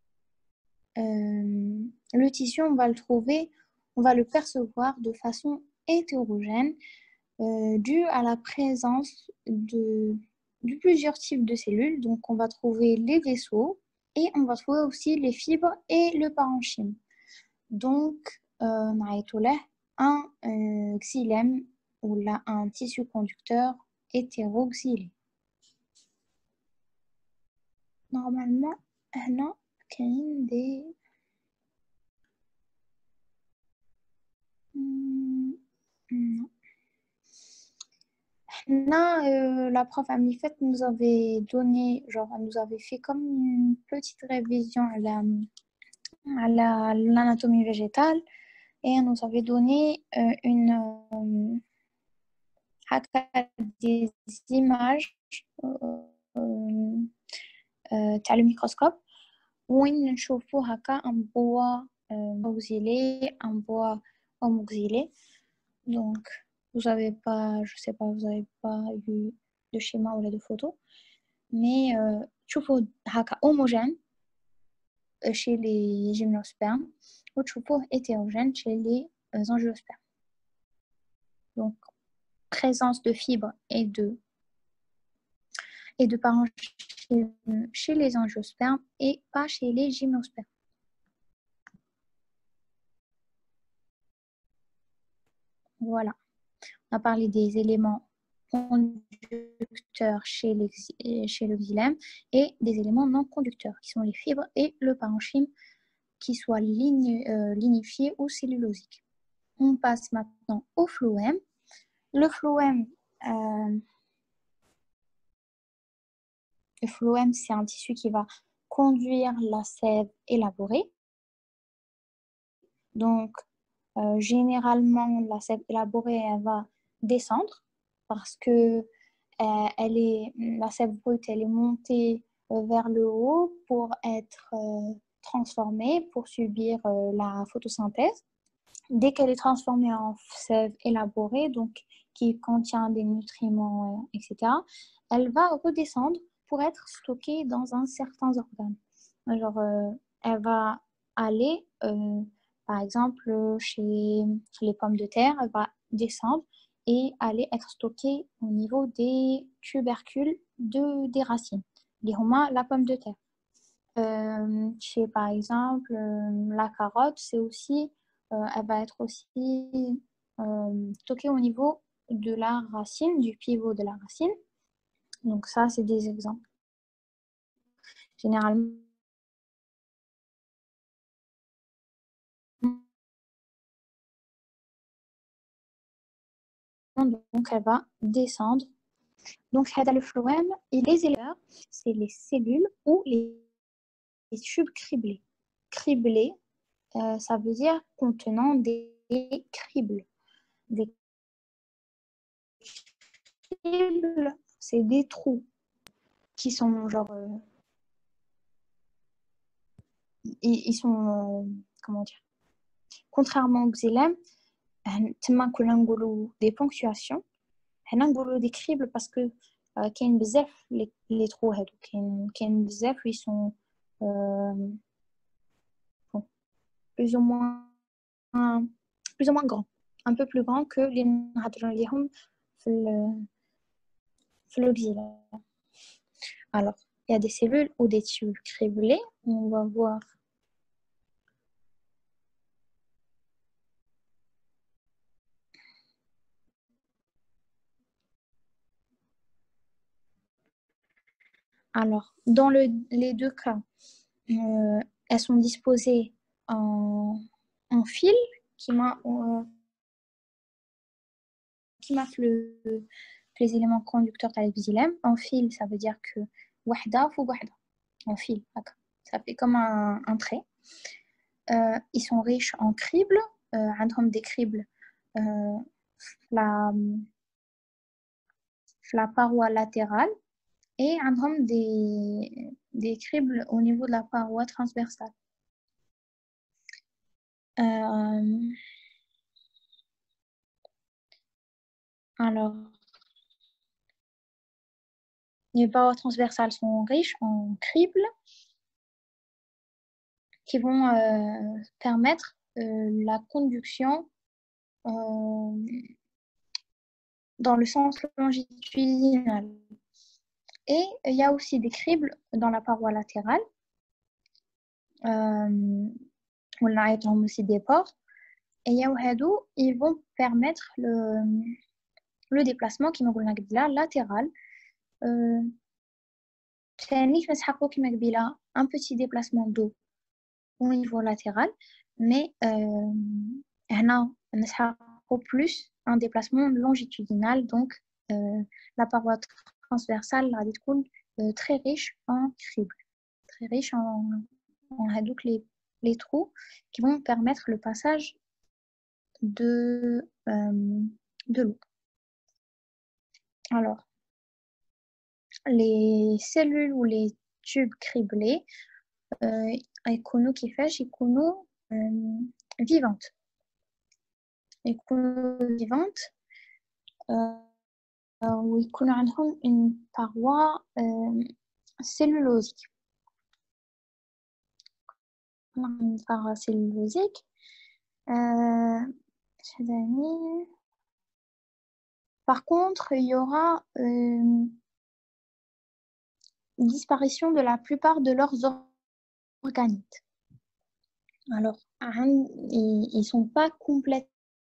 euh, le tissu, on va le trouver, on va le percevoir de façon hétérogène euh, dû à la présence de, de plusieurs types de cellules. Donc, on va trouver les vaisseaux et on va trouver aussi les fibres et le parenchyme. Donc, euh, un euh, xylème ou là, un tissu conducteur hétéroxylé. Normalement, هنا كاين des Hmm, non. Là, euh, la prof Amifet nous avait donné, genre, elle nous avait fait comme une petite révision à la, à la- l'anatomie végétale et elle nous avait donné euh, une, euh, هكا des images euh, euh, تاع le microscope وين نشوفوا هكا un bois euh, auxilé, un bois homoxylé. Donc, vous avez pas, je sais pas, vous avez pas eu de schéma ou de photo, mais euh, تشوفوا هكا homogène chez les gymnospermes ou تشوفوا hétérogène chez les euh, angiospermes. Donc, présence de fibres et de, et de parenchyme chez les angiospermes et pas chez les gymnospermes. Voilà. On a parlé des éléments conducteurs chez, les, chez le xylème et des éléments non conducteurs qui sont les fibres et le parenchyme qui soient ligni, euh, lignifiés ou cellulosiques. On passe maintenant au phloème. Le phloème, euh, le phloème, c'est un tissu qui va conduire la sève élaborée. Donc, euh, généralement, la sève élaborée, elle va descendre parce que euh, elle est, la sève brute, elle est montée euh, vers le haut pour être euh, transformée, pour subir euh, la photosynthèse. Dès qu'elle est transformée en sève élaborée, donc qui contient des nutriments, euh, et cetera, elle va redescendre pour être stockée dans un certain organe. Genre, euh, elle va aller, euh, par exemple, chez les pommes de terre, elle va descendre et aller être stockée au niveau des tubercules de, des racines. Les la pomme de terre. Euh, chez, par exemple, euh, la carotte, c'est aussi, euh, elle va être aussi euh, stockée au niveau de la racine, du pivot de la racine. Donc ça, c'est des exemples. Généralement, donc elle va descendre. Donc, le phloème et les éleveurs, c'est les cellules ou les tubes criblés. Criblés, euh, ça veut dire contenant des cribles. Des cribles, c'est des trous qui sont genre euh, ils, ils sont euh, comment dire, contrairement aux xylèmes تما كنا نقولوا des ponctuations هنا نقولوا des cribles parce que euh, كاين بزاف les, les trous هادو كاين كاين بزاف ils sont euh, bon, plus ou moins plus ou moins grands, un peu plus grands que les نهضروا عليهم في ال في le xylème. Alors, il y a des cellules ou des tubes criblés. On va voir. Alors, dans le, les deux cas, euh, elles sont disposées en, en fil qui, m'a, euh, qui marque le, les éléments conducteurs de xylème. En fil, ça veut dire que wahda ou wahda. En fil, ça fait comme un, un trait. Euh, ils sont riches en cribles, euh, des cribles, euh, la, la paroi latérale et des, des cribles au niveau de la paroi transversale. Euh, alors, Les parois transversales sont riches en cribles qui vont euh, permettre euh, la conduction euh, dans le sens longitudinal. Et il y a aussi des cribles dans la paroi latérale. Euh, on a aussi des pores. Et ils vont permettre le, le déplacement qui est latéral. Euh, un petit déplacement d'eau au niveau latéral, mais euh, on a plus un déplacement longitudinal, donc euh, la paroi transversale est euh, très riche en cribles, très riche en, en donc les, les trous qui vont permettre le passage de, euh, de l'eau. Alors, les cellules ou les tubes criblés, euh, يكونوا كيفاش يكونوا euh, vivantes. يكونوا vivantes euh, ويكون عندهم une paroi euh, cellulosique. Une paroi cellulosique. Euh, Par contre, il y aura euh, une disparition de la plupart de leurs organites. Alors, ils ne sont pas complètement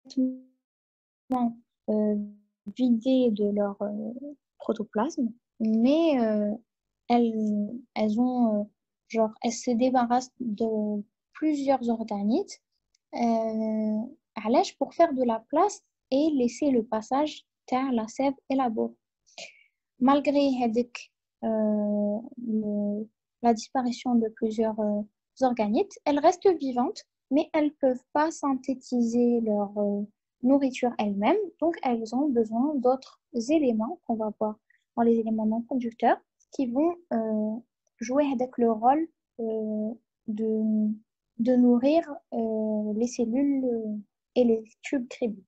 euh, vidés de leur euh, protoplasme, mais euh, elles, elles ont, euh, genre, elles se débarrassent de plusieurs organites euh, à l'âge pour faire de la place et laisser le passage vers la sève et la boue. Malgré euh, le, la disparition de plusieurs euh, organites, elles restent vivantes, mais elles ne peuvent pas synthétiser leur euh, nourriture elles-mêmes, donc elles ont besoin d'autres éléments qu'on va voir dans les éléments non conducteurs qui vont euh, jouer avec le rôle euh, de, de nourrir euh, les cellules euh, et les tubes criblés.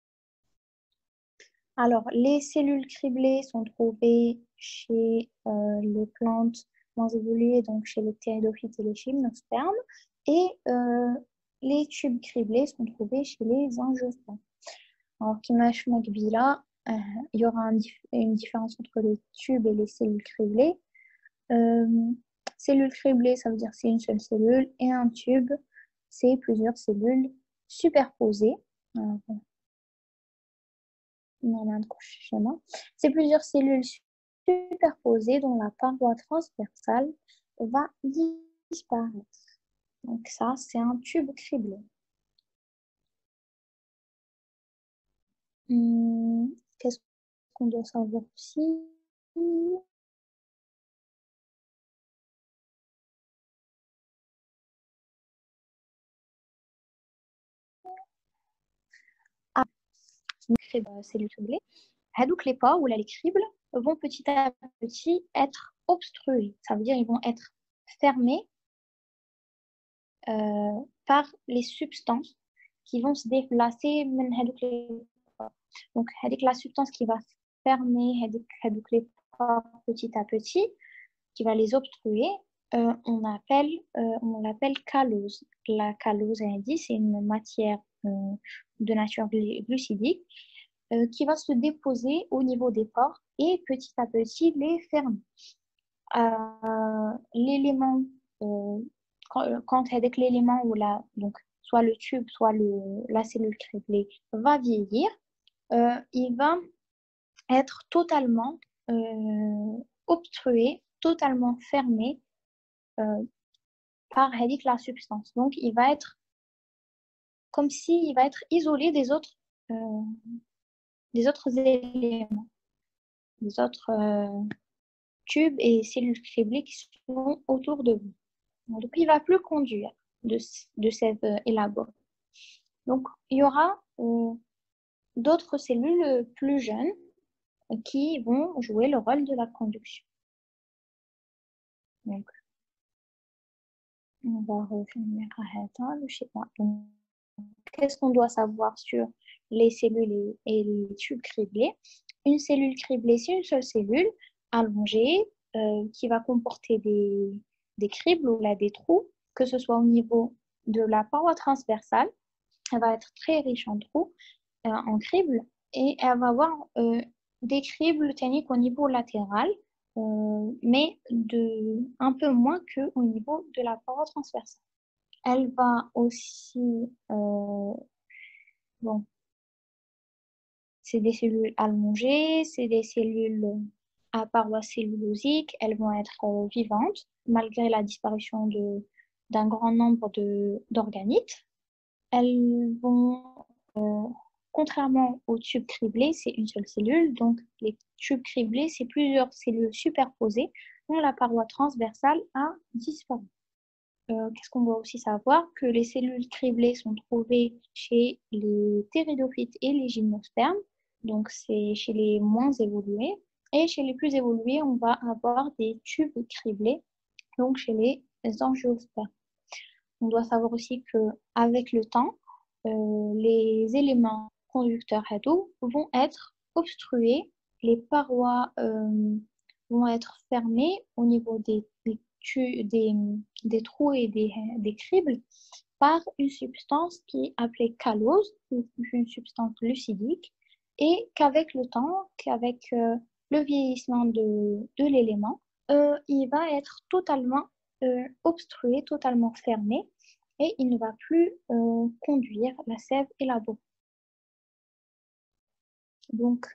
Alors, les cellules criblées sont trouvées chez euh, les plantes moins évoluées, donc chez les ptéridophytes et les gymnospermes, et euh, les tubes criblés sont trouvés chez les angiospermes. Alors, Kimash Magbila, euh, il y aura un dif une différence entre les tubes et les cellules criblées. Euh, cellules criblées, ça veut dire c'est une seule cellule, et un tube, c'est plusieurs cellules superposées. Alors, c'est plusieurs cellules superposées dont la paroi transversale va disparaître. Donc ça, c'est un tube criblé. Hum, Qu'est-ce qu'on doit savoir aussi? Ah, cellules criblées. Donc les pores ou les cribles vont petit à petit être obstrués. Ça veut dire qu'ils vont être fermés euh, par les substances qui vont se déplacer. Donc, la substance qui va fermer les pores petit à petit, qui va les obstruer, euh, on appelle, euh, on l'appelle callose. La callose, c'est une matière euh, de nature glucidique euh, qui va se déposer au niveau des pores et petit à petit les fermer. Euh, l'élément, euh, quand, quand avec l'élément où la, donc, soit le tube, soit le, la cellule criblée va vieillir, euh, il va être totalement euh, obstrué, totalement fermé euh, par la substance. Donc, il va être comme s'il va être isolé des autres, euh, des autres éléments, des autres euh, tubes et cellules criblées qui sont autour de vous. Donc, il ne va plus conduire de, de cette euh, élaborée. Donc, il y aura euh, d'autres cellules plus jeunes qui vont jouer le rôle de la conduction. Donc, on va revenir à le schéma. Qu'est-ce qu'on doit savoir sur les cellules et les tubes criblés? Une cellule criblée, c'est une seule cellule allongée euh, qui va comporter des, des cribles ou là, des trous, que ce soit au niveau de la paroi transversale. Elle va être très riche en trous, euh, en cribles, et elle va avoir euh, des cribles techniques au niveau latéral, euh, mais de, un peu moins qu'au niveau de la paroi transversale. Elle va aussi, euh, bon, c'est des cellules allongées, c'est des cellules à paroi cellulosique, elles vont être euh, vivantes malgré la disparition de, d'un grand nombre de, d'organites. Elles vont, euh, contrairement aux tubes criblés, c'est une seule cellule, donc les tubes criblés, c'est plusieurs cellules superposées dont la paroi transversale a disparu. Euh, qu'est-ce qu'on doit aussi savoir? Que les cellules criblées sont trouvées chez les ptéridophytes et les gymnospermes, donc c'est chez les moins évolués. Et chez les plus évolués, on va avoir des tubes criblés, donc chez les angiospermes. On doit savoir aussi qu'avec le temps, euh, les éléments conducteurs HEDO vont être obstrués, les parois euh, vont être fermées au niveau des, des, des, des trous et des, des cribles par une substance qui est appelée callose, une substance lucidique, et qu'avec le temps, qu'avec euh, le vieillissement de, de l'élément, euh, il va être totalement euh, obstrué, totalement fermé, et il ne va plus euh, conduire la sève et la boue. Donc,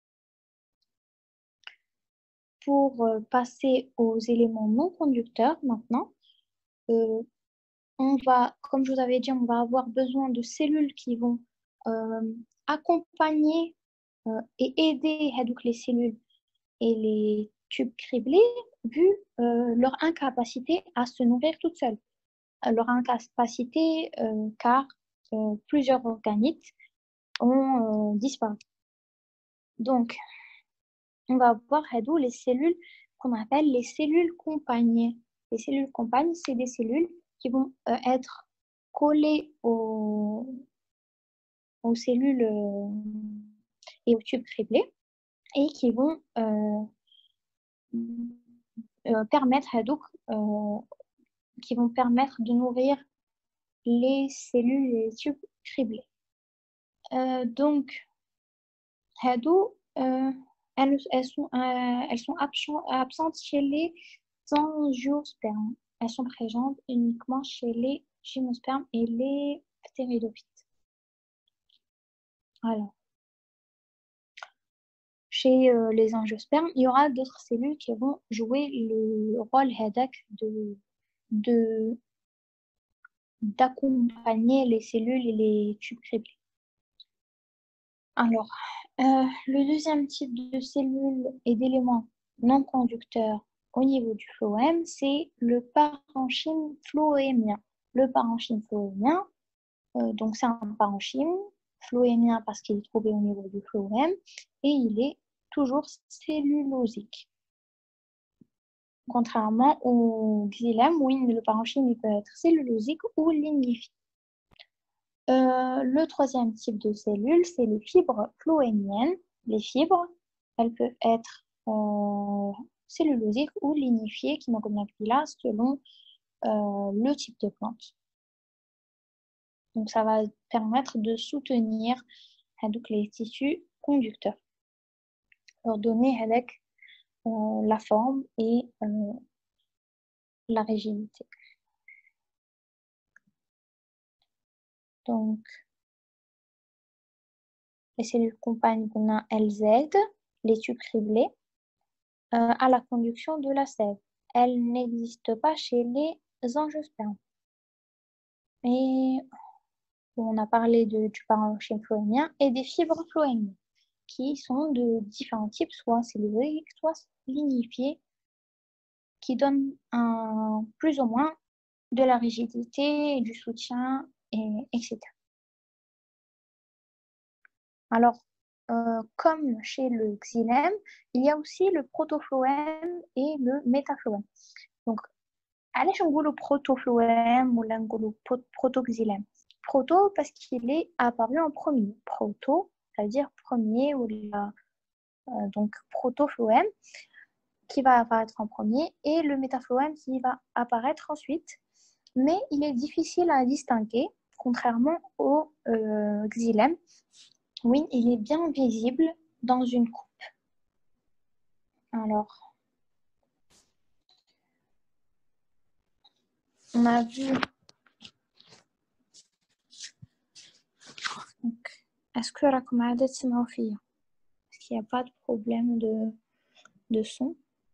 pour euh, passer aux éléments non conducteurs maintenant, euh, on va, comme je vous avais dit, on va avoir besoin de cellules qui vont euh, accompagner euh, et aider donc, les cellules et les tubes criblés vu euh, leur incapacité à se nourrir toutes seules. Leur incapacité euh, car euh, plusieurs organites ont euh, disparu. Donc, on va voir d'où les cellules qu'on appelle les cellules compagnes. Les cellules compagnes, c'est des cellules qui vont euh, être collées aux, aux cellules euh, et aux tubes criblés et qui vont euh, euh, permettre donc, euh, qui vont permettre de nourrir les cellules et les tubes criblés. Euh, donc, هادو, euh, elles, elles sont, euh, elles sont absent- absentes chez les angiospermes. Elles sont présentes uniquement chez les gymnospermes et les ptéridophytes. Alors, chez euh, les angiospermes, il y aura d'autres cellules qui vont jouer le rôle هذاك de, de, d'accompagner les cellules et les tubes criblés. Alors, euh, le deuxième type de cellules et d'éléments non conducteurs au niveau du phloème, c'est le parenchyme phloémien. Le parenchyme phloémien, euh, donc c'est un parenchyme phloémien parce qu'il est trouvé au niveau du phloème et il est toujours cellulosique. Contrairement au xylème, où le parenchyme il peut être cellulosique ou lignifié. Euh, le troisième type de cellule, c'est les fibres phloémiennes. Les fibres, elles peuvent être euh, cellulosiques ou lignifiées, qui n'ont là selon euh, le type de plante. Donc, ça va permettre de soutenir donc, les tissus conducteurs, leur donner avec euh, la forme et euh, la rigidité. Donc, les cellules compagnes qu'on a, elles aident les tubes criblés euh, à la conduction de la sève. Elle n'existe pas chez les angiospermes. Et on a parlé de, du parenchyme phloémien et des fibres phloémiennes, qui sont de différents types, soit cellulosiques, soit lignifiées, qui donnent un, plus ou moins de la rigidité, du soutien, et, etc. Alors, euh, comme chez le xylème, il y a aussi le protophloème et le métaphloème. Donc, علاش نقولوا protoploème ou نقولوا protoxylème? Proto parce qu'il est apparu en premier. Proto, ça veut dire premier ou la, euh, donc protoploème. qui va apparaître en premier et le métaphloème qui va apparaître ensuite. Mais il est difficile à distinguer, contrairement au euh, xylème. Oui, il est bien visible dans une coupe. Alors, on a vu... Donc, est-ce que la commande est Est-ce qu'il n'y a pas de problème de, de son?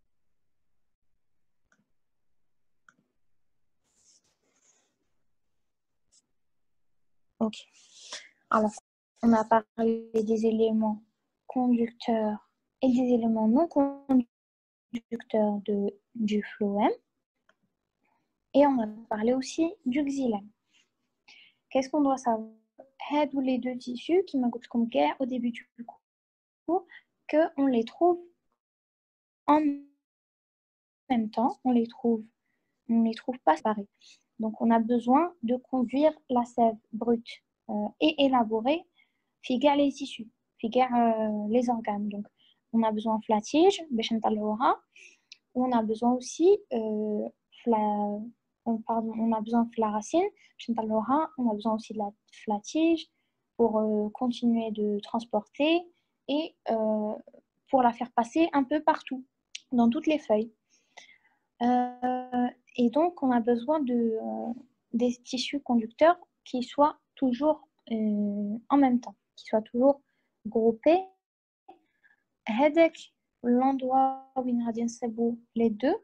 Ok. Alors, on a parlé des éléments conducteurs et des éléments non conducteurs de, du phloème. Et on a parlé aussi du xylème. Qu'est-ce qu'on doit savoir? Ou les deux tissus qui m'a dit comme guerre au début du cours, qu'on les trouve en même temps, on les trouve, on les trouve pas séparés. Donc, on a besoin de conduire la sève brute euh, et élaborée, figar les tissus, figar euh, les organes. Donc, on a besoin de la tige, on a besoin aussi euh, la, pardon, on a besoin de la racine, on a besoin aussi de la, de la tige pour euh, continuer de transporter et euh, pour la faire passer un peu partout, dans toutes les feuilles. Euh, et donc, on a besoin de, euh, des tissus conducteurs qui soient toujours euh, en même temps, qui soient toujours groupés. Hedek, l'endroit où il les deux,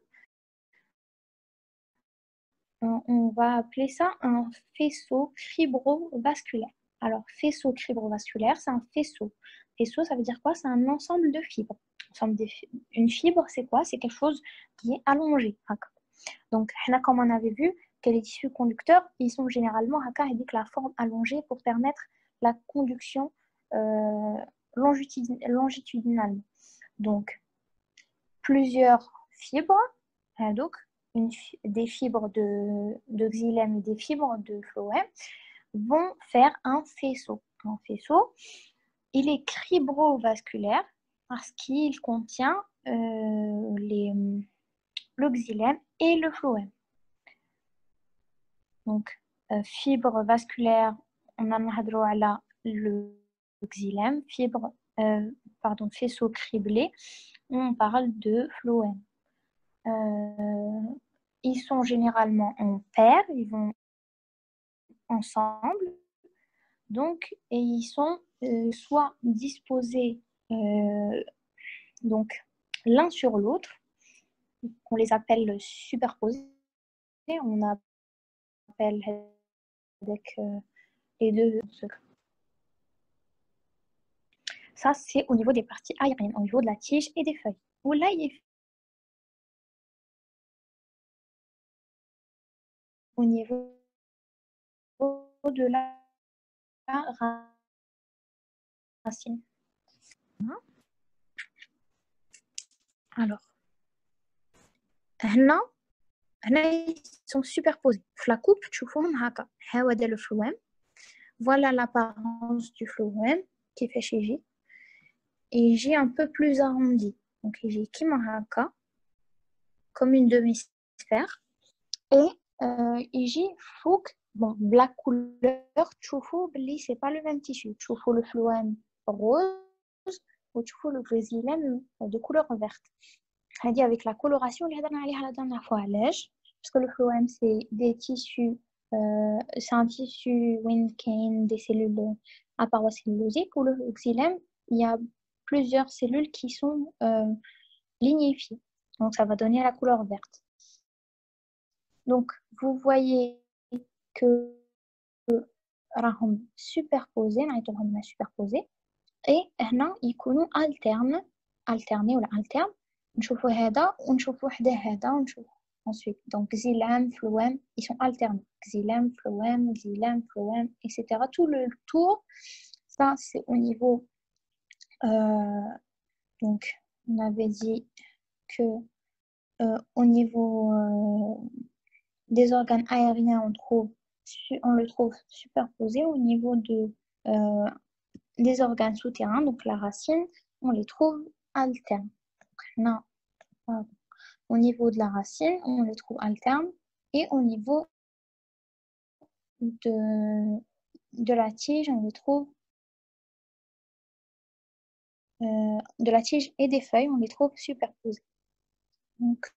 euh, on va appeler ça un faisceau fibrovasculaire. Alors, faisceau fibrovasculaire, c'est un faisceau. Faisceau, ça veut dire quoi? C'est un ensemble de fibres. Une fibre, c'est quoi? C'est quelque chose qui est allongé. Donc, comme on avait vu, que les tissus conducteurs, ils sont généralement avec la forme allongée pour permettre la conduction euh, longitudinalement. Donc, plusieurs fibres, hein, donc une, des fibres de, de xylème et des fibres de phloème vont faire un faisceau. Un faisceau, il est cribrovasculaire parce qu'il contient euh, les, le xylème et le phloème. Donc, euh, fibre vasculaire, on a le xylème, fibre, euh, pardon, faisceau criblé, on parle de phloème. Euh, ils sont généralement en paire, ils vont ensemble, donc, et ils sont euh, soit disposés euh, donc l'un sur l'autre, on les appelle superposés, on appelle avec euh, les deux. Ça, c'est au niveau des parties aériennes, au niveau de la tige et des feuilles. Où là, il est au niveau de la racine. Alors, هنا هنا ils sont superposés. La coupe, تشوفوهم هكا. هذا le phloème. Voilà l'apparence du phloème qui fait chez J. Et J un peu plus arrondi. Donc, J qui haka, comme une demi-sphère. Et euh, J fouk, bon, la couleur, تشوفوا بلي c'est pas le même tissu. تشوفوا le phloème rose ou تشوفوا le xylème de couleur verte. C'est-à-dire avec la coloration, اللي هضرنا عليها la dernière fois. علاش? Parce que le phloème, c'est des tissus, euh, c'est un tissu Wincain, des cellules à parois cellulosiques, ou le xylème, il y a plusieurs cellules qui sont euh, lignifiées. Donc, ça va donner la couleur verte. Donc, vous voyez que راهم superposés, نعيطوهم superposés, et هنا يكونوا alterne, alternés ولا alterne. نشوفوا هذا ونشوفوا حدا هذا ونشوفوا ensuite. Donc, xylème, phloème, ils sont alternés. Xylème, phloème, xylème, phloème, et cetera. Tout le tour, ça, c'est au niveau... Euh, donc, on avait dit que euh, au niveau euh, des organes aériens, on, trouve, on le trouve superposé. Au niveau de, euh, des organes souterrains, donc la racine, on les trouve alternes. Donc, là, pardon. Au niveau de la racine, on les trouve alternes et au niveau de, de la tige, on les trouve euh, de la tige et des feuilles, on les trouve superposées. Donc,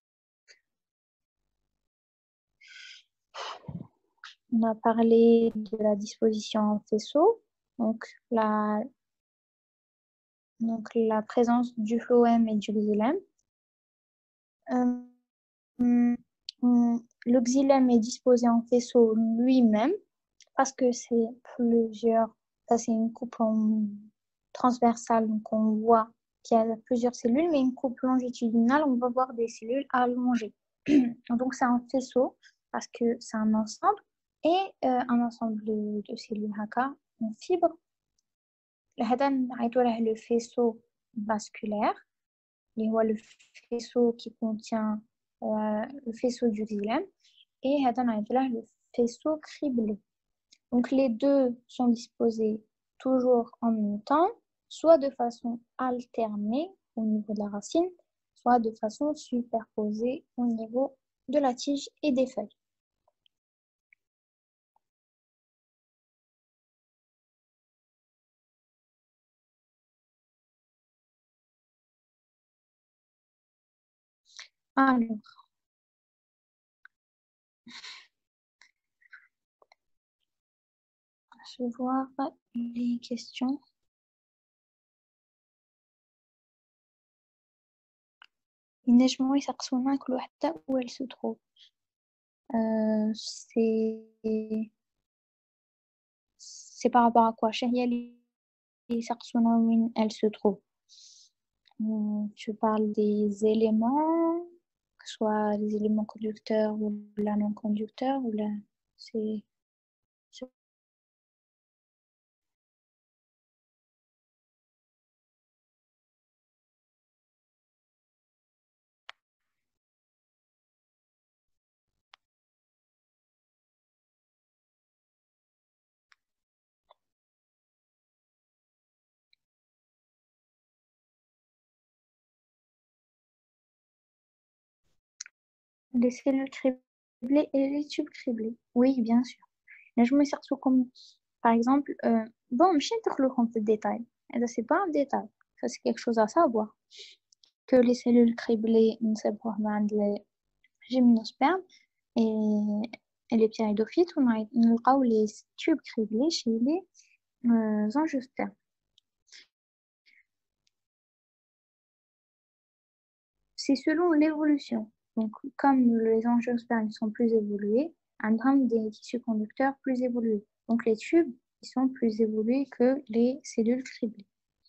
on a parlé de la disposition en faisceau, donc la, donc la présence du phloème et du xylème. Euh, le xylème est disposé en faisceau lui-même parce que c'est plusieurs, ça c'est une coupe en transversale, donc on voit qu'il y a plusieurs cellules, mais une coupe longitudinale, on va voir des cellules allongées. Donc c'est un faisceau parce que c'est un ensemble et euh, un ensemble de, de cellules haka en fibre. Le faisceau vasculaire, le faisceau qui contient euh, le faisceau du xylème et le faisceau criblé. Donc les deux sont disposés toujours en même temps, soit de façon alternée au niveau de la racine, soit de façon superposée au niveau de la tige et des feuilles. Alors, je vais voir les questions. النجم يسقسونا كل وحدة où elle se trouve. Euh, c'est c'est par rapport à quoi? هي اللي يسقسونا وين elle se trouve. Tu parles des éléments, que ce soit les éléments conducteurs ou la non conducteurs ou la c'est les cellules criblées et les tubes criblés. Oui, bien sûr. Mais je me sers comme, par exemple, euh, bon, je ne sais pas le détail. Et ça, c'est pas un détail. Ça, c'est quelque chose à savoir. Que les cellules criblées, nous savons les gymnospermes et, et les pyridophytes, on a les tubes criblés chez les euh, angiospermes. C'est selon l'évolution. Donc, comme les angiospermes sont plus évolués, un drame des tissus conducteurs plus évolués. Donc, les tubes ils sont plus évolués que les cellules criblées.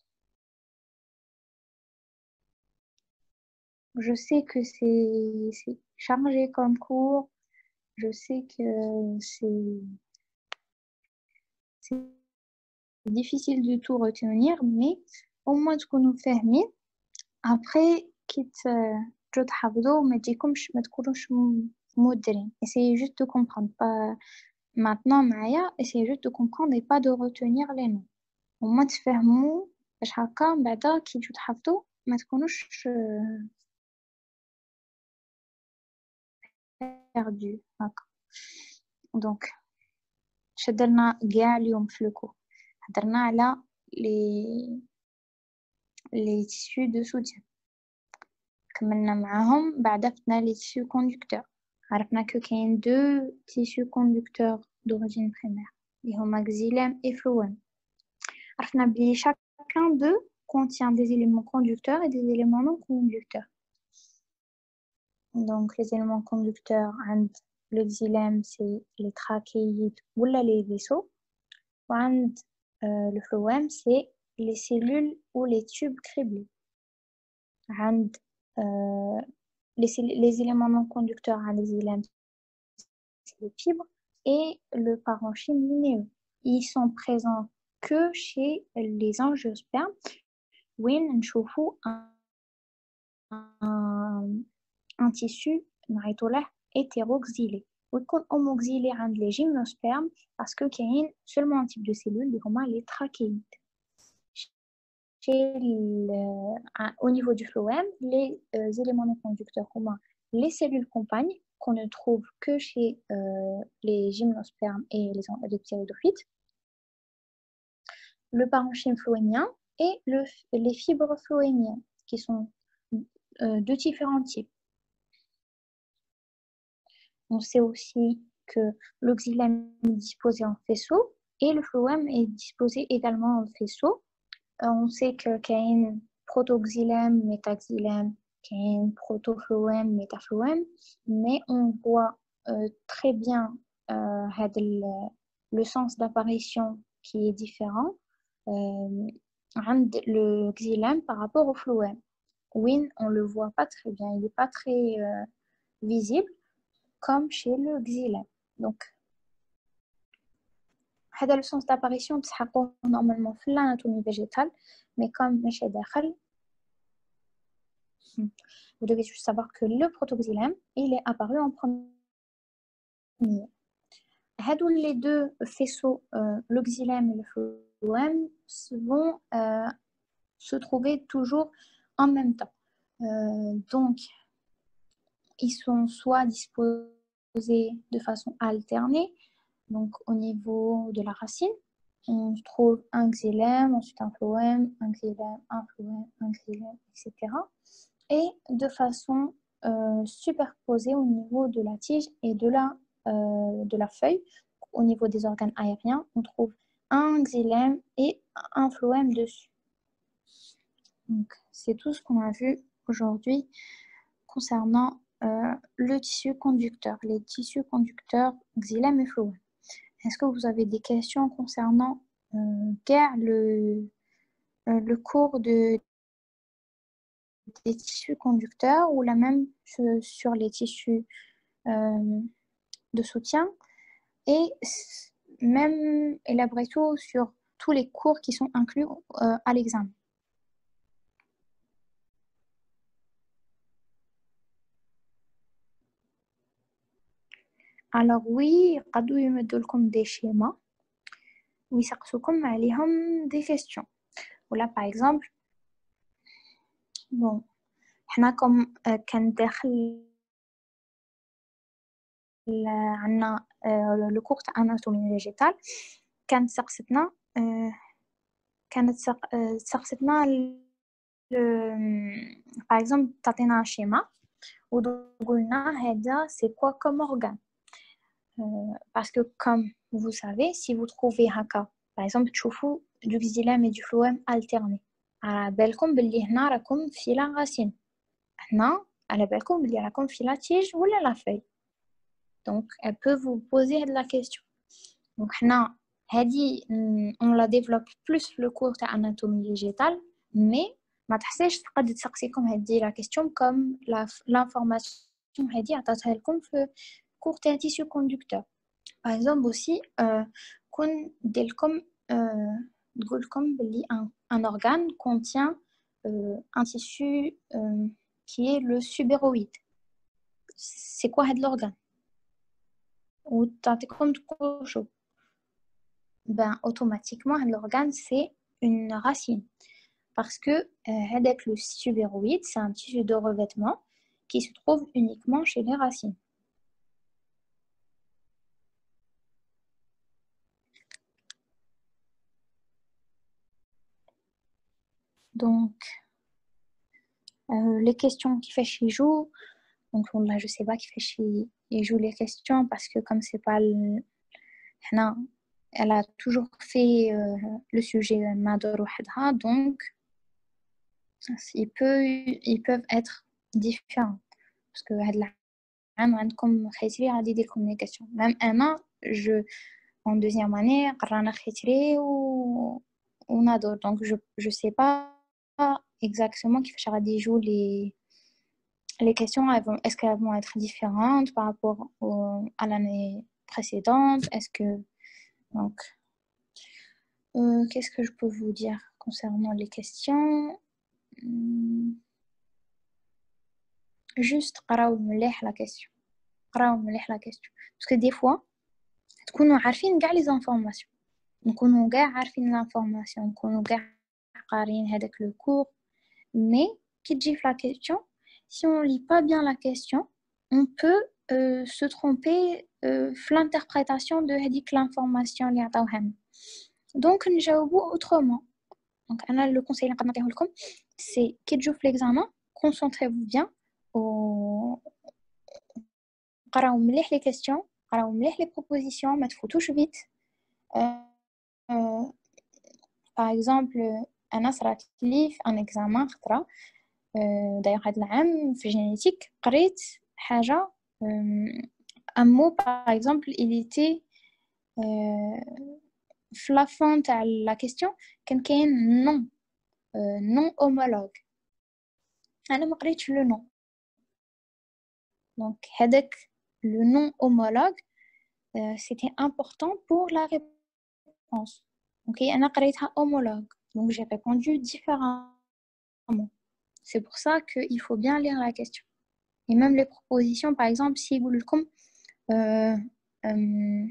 Je sais que c'est chargé comme cours. Je sais que c'est difficile du tout retenir, mais au moins ce que nous faisons, après, quitte je تحفظوا ما تجيكمش ما تكونوش مودرين. Essayez juste de comprendre. Pas maintenant, Maya, essayez juste de comprendre et pas de retenir les noms. Au moins تفهموا باش هكا من بعد كي تجوا تحفظوا ما تكونوش perdu. Donc, شدلنا كاع اليوم في الكو هضرنا على les les tissus de soutien. كملنا معاهم بعد فتنا les tissus conducteurs. عرفنا que كاين deux tissus conducteurs d'origine primaire اللي هما xylème et phloème. عرفنا بلي chacun d'eux contient des éléments conducteurs et des éléments non conducteurs. Donc les éléments conducteurs عند le xylème c'est les trachéides ou les vaisseaux. عند euh, le phloème c'est les cellules ou les tubes criblés. عند euh, les, les éléments non conducteurs عند le xylème c'est les fibres et le parenchyme linéeux. Ils sont présents que chez les angiospermes وين نشوفوا un, un, un tissu نعيطوا له hétéroxylé. ويكون homoxylé عند les gymnospermes parce que كاين seulement un type de cellule اللي هما les trachéides. au niveau du phloème, les euh, éléments non conducteurs communs, les cellules compagnes, qu'on ne trouve que chez euh, les gymnospermes et les, les ptéridophytes, le parenchyme phloémien et le, les fibres phloémiennes, qui sont euh, de différents types. On sait aussi que le xylème est disposé en faisceau et le phloème est disposé également en faisceau. Euh, on sait que qu'il y a une protoxylème, métaxylème, qu'il y a une protophloème, métaphloème, mais on voit euh, très bien euh, le, le sens d'apparition qui est différent euh, le xylème par rapport au phloème. Oui, on le voit pas très bien, il n'est pas très euh, visible comme chez le xylème. Donc, هذا le sens d'apparition تسحقوه normalement في l'anatomie végétale, mais comme ماشي داخل, vous devez juste savoir que le protoxylème, il est apparu en premier. هادو les deux faisceaux, euh, le xylème et le phloème, vont euh, se trouver toujours en même temps. Euh, donc, ils sont soit disposés de façon alternée, donc au niveau de la racine, on trouve un xylème, ensuite un phloème, un xylème, un phloème, un xylème, et cetera. Et de façon euh, superposée au niveau de la tige et de la, euh, de la feuille. Au niveau des organes aériens, on trouve un xylème et un phloème dessus. Donc, c'est tout ce qu'on a vu aujourd'hui concernant euh, le tissu conducteur, les tissus conducteurs xylème et phloème. Est-ce que vous avez des questions concernant euh, le, euh, le cours de, des tissus conducteurs ou la même sur les tissus euh, de soutien et même élaborer tout sur tous les cours qui sont inclus euh, à l'examen. Alors oui, قدو يمدوا لكم des schémas ويسقسوكم عليهم des questions. Voilà par exemple, bon, حنا كم كان داخل عندنا لو كور تاع اناتومي فيجيتال كانت سقستنا كانت سقستنا باغ اكزومبل تعطينا شيما وقلنا هذا سي كوا كوم اورغان parce que comme vous savez si vous trouvez هكا par exemple تشوفوا du xylème et du phloème alternés على بالكم باللي هنا راكم في لا racine هنا على بالكم باللي راكم في لا tige ولا لا feuille. Donc, elle peut vous poser la question. Donc, on la développe plus le cours d'anatomie végétale, mais ما تحسيش تقدر تسقسيكم هذه la question comme l'information هذه عطاتها لكم في cours تاع tissu conducteur. Par exemple aussi, كون ديرلكم تقول لكم باللي un, un organe contient euh, un tissu euh, qui est le subéroïde. C'est quoi l'organe? Ou تعطيكم تقولوا ben automatiquement l'organe c'est une racine parce que euh, le subéroïde c'est un tissu de revêtement qui se trouve uniquement chez les racines. Donc euh, les questions qui fait chez Jou, donc là je sais pas qui fait chez il joue les questions parce que comme c'est pas le... elle a toujours fait euh, le sujet Mador Wahedha, donc il peut, ils peuvent être différents parce que عندكم خيتري غادي يديركم لي كاستيون ميم انا جو en deuxième année قرانا خيتري و ونادور donc je je sais pas exactement كيفاش غادي يجوا les les questions elles vont est-ce qu'elles vont être différentes par rapport au, à l'année précédente est-ce que donc euh, qu'est-ce que je peux vous dire concernant les questions hmm. Juste قراو مليح la question قراو مليح la question parce que des fois تكونوا عارفين كاع لي زانفورماسيون نكونوا كاع عارفين لانفورماسيون نكونوا كاع قارين هذاك le cours. Mais qui dit la question, si on lit pas bien la question, on peut euh, se tromper euh, l'interprétation de l'information اللي عطاوها. Donc نجاوبو autrement. Donc أنا le conseil اللي نقدر نعطيه لكم c'est كي تجوا في l'examen, concentrez-vous bien au قراو مليح les questions, قراو مليح les propositions, ما تفوتوش vite. Euh, euh, par exemple أنا صرات لي في un examen خطرة d'ailleurs هذا العام في génétique قريت حاجة un mot par exemple il était في la fin تاع la question كان كاين non non homologue أنا ما قريتش le nom donc هذاك le non homologue c'était important pour la réponse ok أنا قريتها homologue donc j'ai répondu différemment. C'est pour ça qu'il faut bien lire la question. Et même les propositions, par exemple, si vous le comme, euh, euh,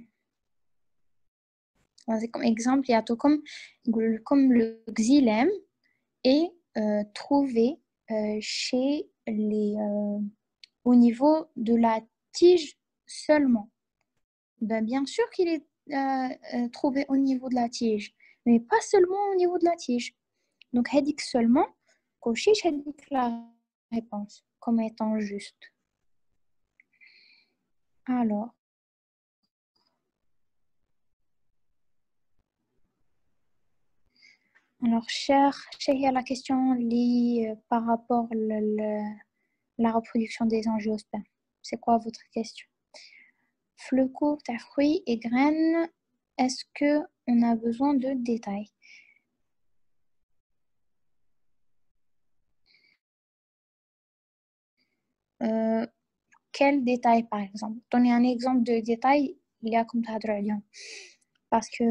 comme exemple, il y a tout comme, comme le xylème est euh, trouvé euh, chez les, euh, au niveau de la tige seulement. Ben, bien sûr qu'il est euh, trouvé au niveau de la tige, mais pas seulement au niveau de la tige. Donc, هذيك seulement, cochiche هذيك la réponse comme étant juste. Alors, alors cher, chérie, la question liée euh, par rapport à la reproduction des angiospermes. C'est quoi votre question? Le cours de fruits et graines, est-ce qu'on a besoin de détails? Euh, quel détail par exemple? Donnez un exemple de détail, il y a comme ça de parce que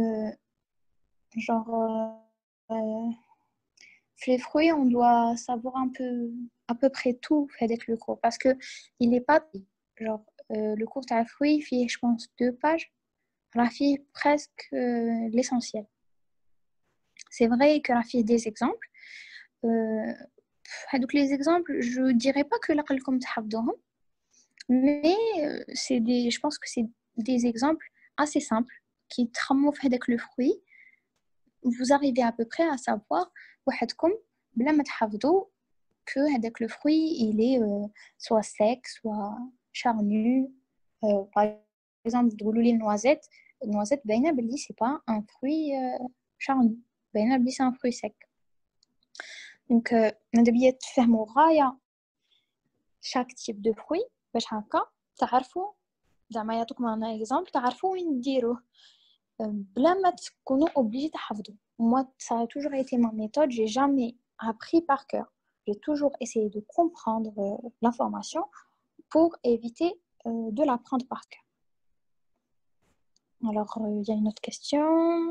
genre euh, les fruits on doit savoir un peu à peu près tout avec le cours parce que il n'est pas genre euh, le cours de fruits fait je pense deux pages la fille presque euh, l'essentiel. C'est vrai que la fille des exemples euh, donc les exemples je dirais pas que la comme mais euh, c'est des je pense que c'est des exemples assez simples qui تخموا avec le fruit. Vous arrivez à peu près à savoir وحدكم بلا ما تحفظوا que avec le fruit il est euh, soit sec soit charnu euh, par exemple تقولوا لي noisette noisette باينه بلي c'est pas un fruit euh, charnu باينه بلي c'est un fruit sec donc ماذا بيا تفهموا غايه chaque type de fruit باش هكا تعرفوا زعما يعطوكم انا exemple تعرفوا وين ديروه بلا ما تكونوا obligés تحفظوا. Moi ça a toujours été ma méthode, j'ai jamais appris par cœur. J'ai toujours essayé de comprendre euh, l'information pour éviter euh, de l'apprendre par cœur. Alors, il euh, y a une autre question.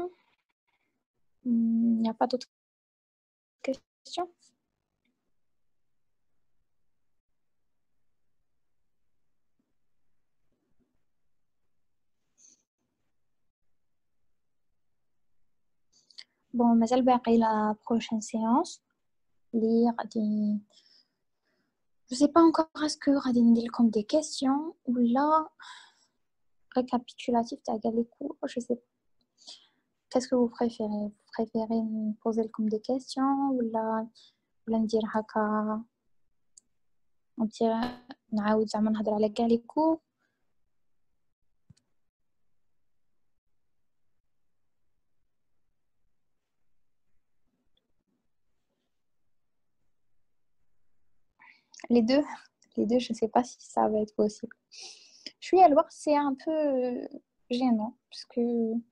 Il n'y a pas d'autres questions? Bon, mais elle va la prochaine séance. Lire des... Je ne sais pas encore est-ce que radine comme des questions ou là récapitulatif t'as les cours, je sais pas. Qu'est-ce que vous préférez? Vous préférez me poser comme des questions ou là ولا ندير هكا ندير نعاود زعما نهضر على كاع لي كور. Les deux, les deux, je ne sais pas si ça va être possible. Je suis à voir, c'est un peu gênant parce que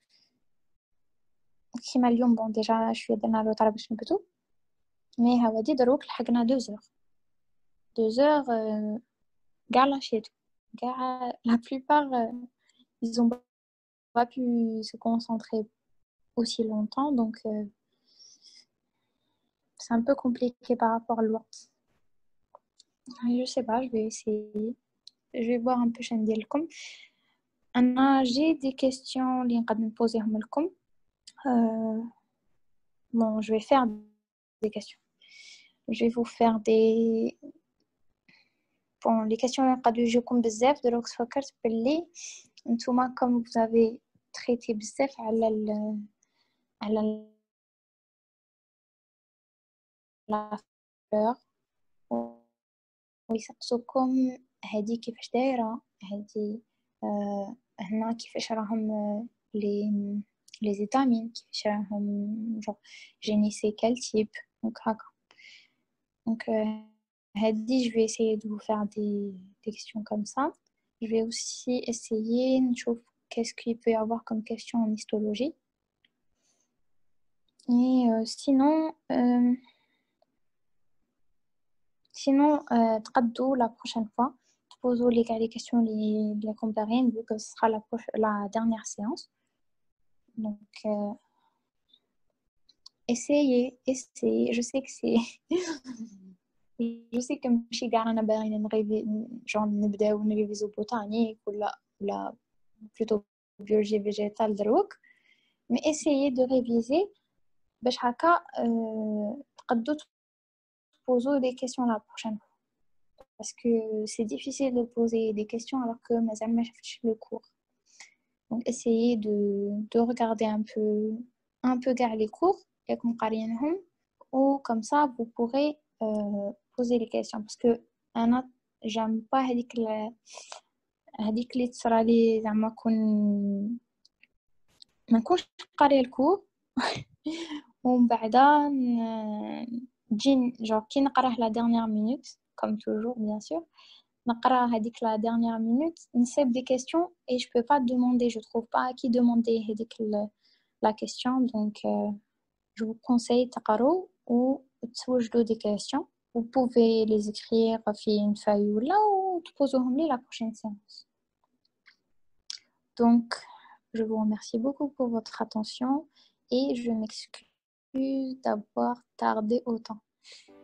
كيما اليوم bon déjà je suis درنا لو طلب باش نبدو مي هاودي دروك لحقنا deux heures deux heures كاع لاشيتو كاع la plupart euh, ils ont pas pu se concentrer aussi longtemps donc euh, c'est un peu compliqué par rapport à l'autre. Je sais pas, je vais essayer. Je vais voir un peu chez Ndielkom. Anna, j'ai des questions que je vais poser à Ndielkom. Euh, bon, je vais faire des questions. Je vais vous faire des... Bon, les questions قد يجيكم بزاف دروك فكرت باللي نتوما comme vous avez traité بزاف على ال على la fleur ويسقسوكم هذه كيفاش دايره هذه آه هنا كيفاش راهم لي les étamines كيفاش راهم genre génie c'est quel type donc هكا donc euh, Hadi, je vais essayer de vous faire des, des questions comme ça. Je vais aussi essayer de voir qu'est-ce qu'il peut y avoir comme question en histologie. Et euh, sinon, euh, sinon euh, تقدوا la prochaine fois, posez les, les questions les, les comparées, vu que ce sera la, la dernière séance. Donc, euh, essayez, essayez. Je sais que c'est... Je sais que ماشي كاع انا باغيين نغيفي جون نبداو نريفيزو بوتانيك ولا ولا plutôt biologie végétale دروك mais essayez de réviser باش هكا تقدروا poser des questions la prochaine fois parce que c'est difficile de poser des questions alors que مازال ما شفتش le cours. Donc essayez de de regarder un peu un peu كاع les cours ياكم قاريينهم ou comme ça vous pourrez euh, poser les questions parce que انا j'aime pas هذيك هذيك اللي تصرى لي زعما كون ما نكونش قاريه الكور ومن بعد نجي جور كي نقراه لا dernière minute comme toujours bien sûr نقرا هذيك la dernière minute نسيب des questions et je peux pas demander je trouve pas à qui demander هذيك la question donc euh, je vous conseille تقروا ou توجدوا des questions. Vous pouvez les écrire في une feuille ou là ou تبوزوهم لي la prochaine séance. Donc, je vous remercie beaucoup pour votre attention et je m'excuse d'avoir tardé autant.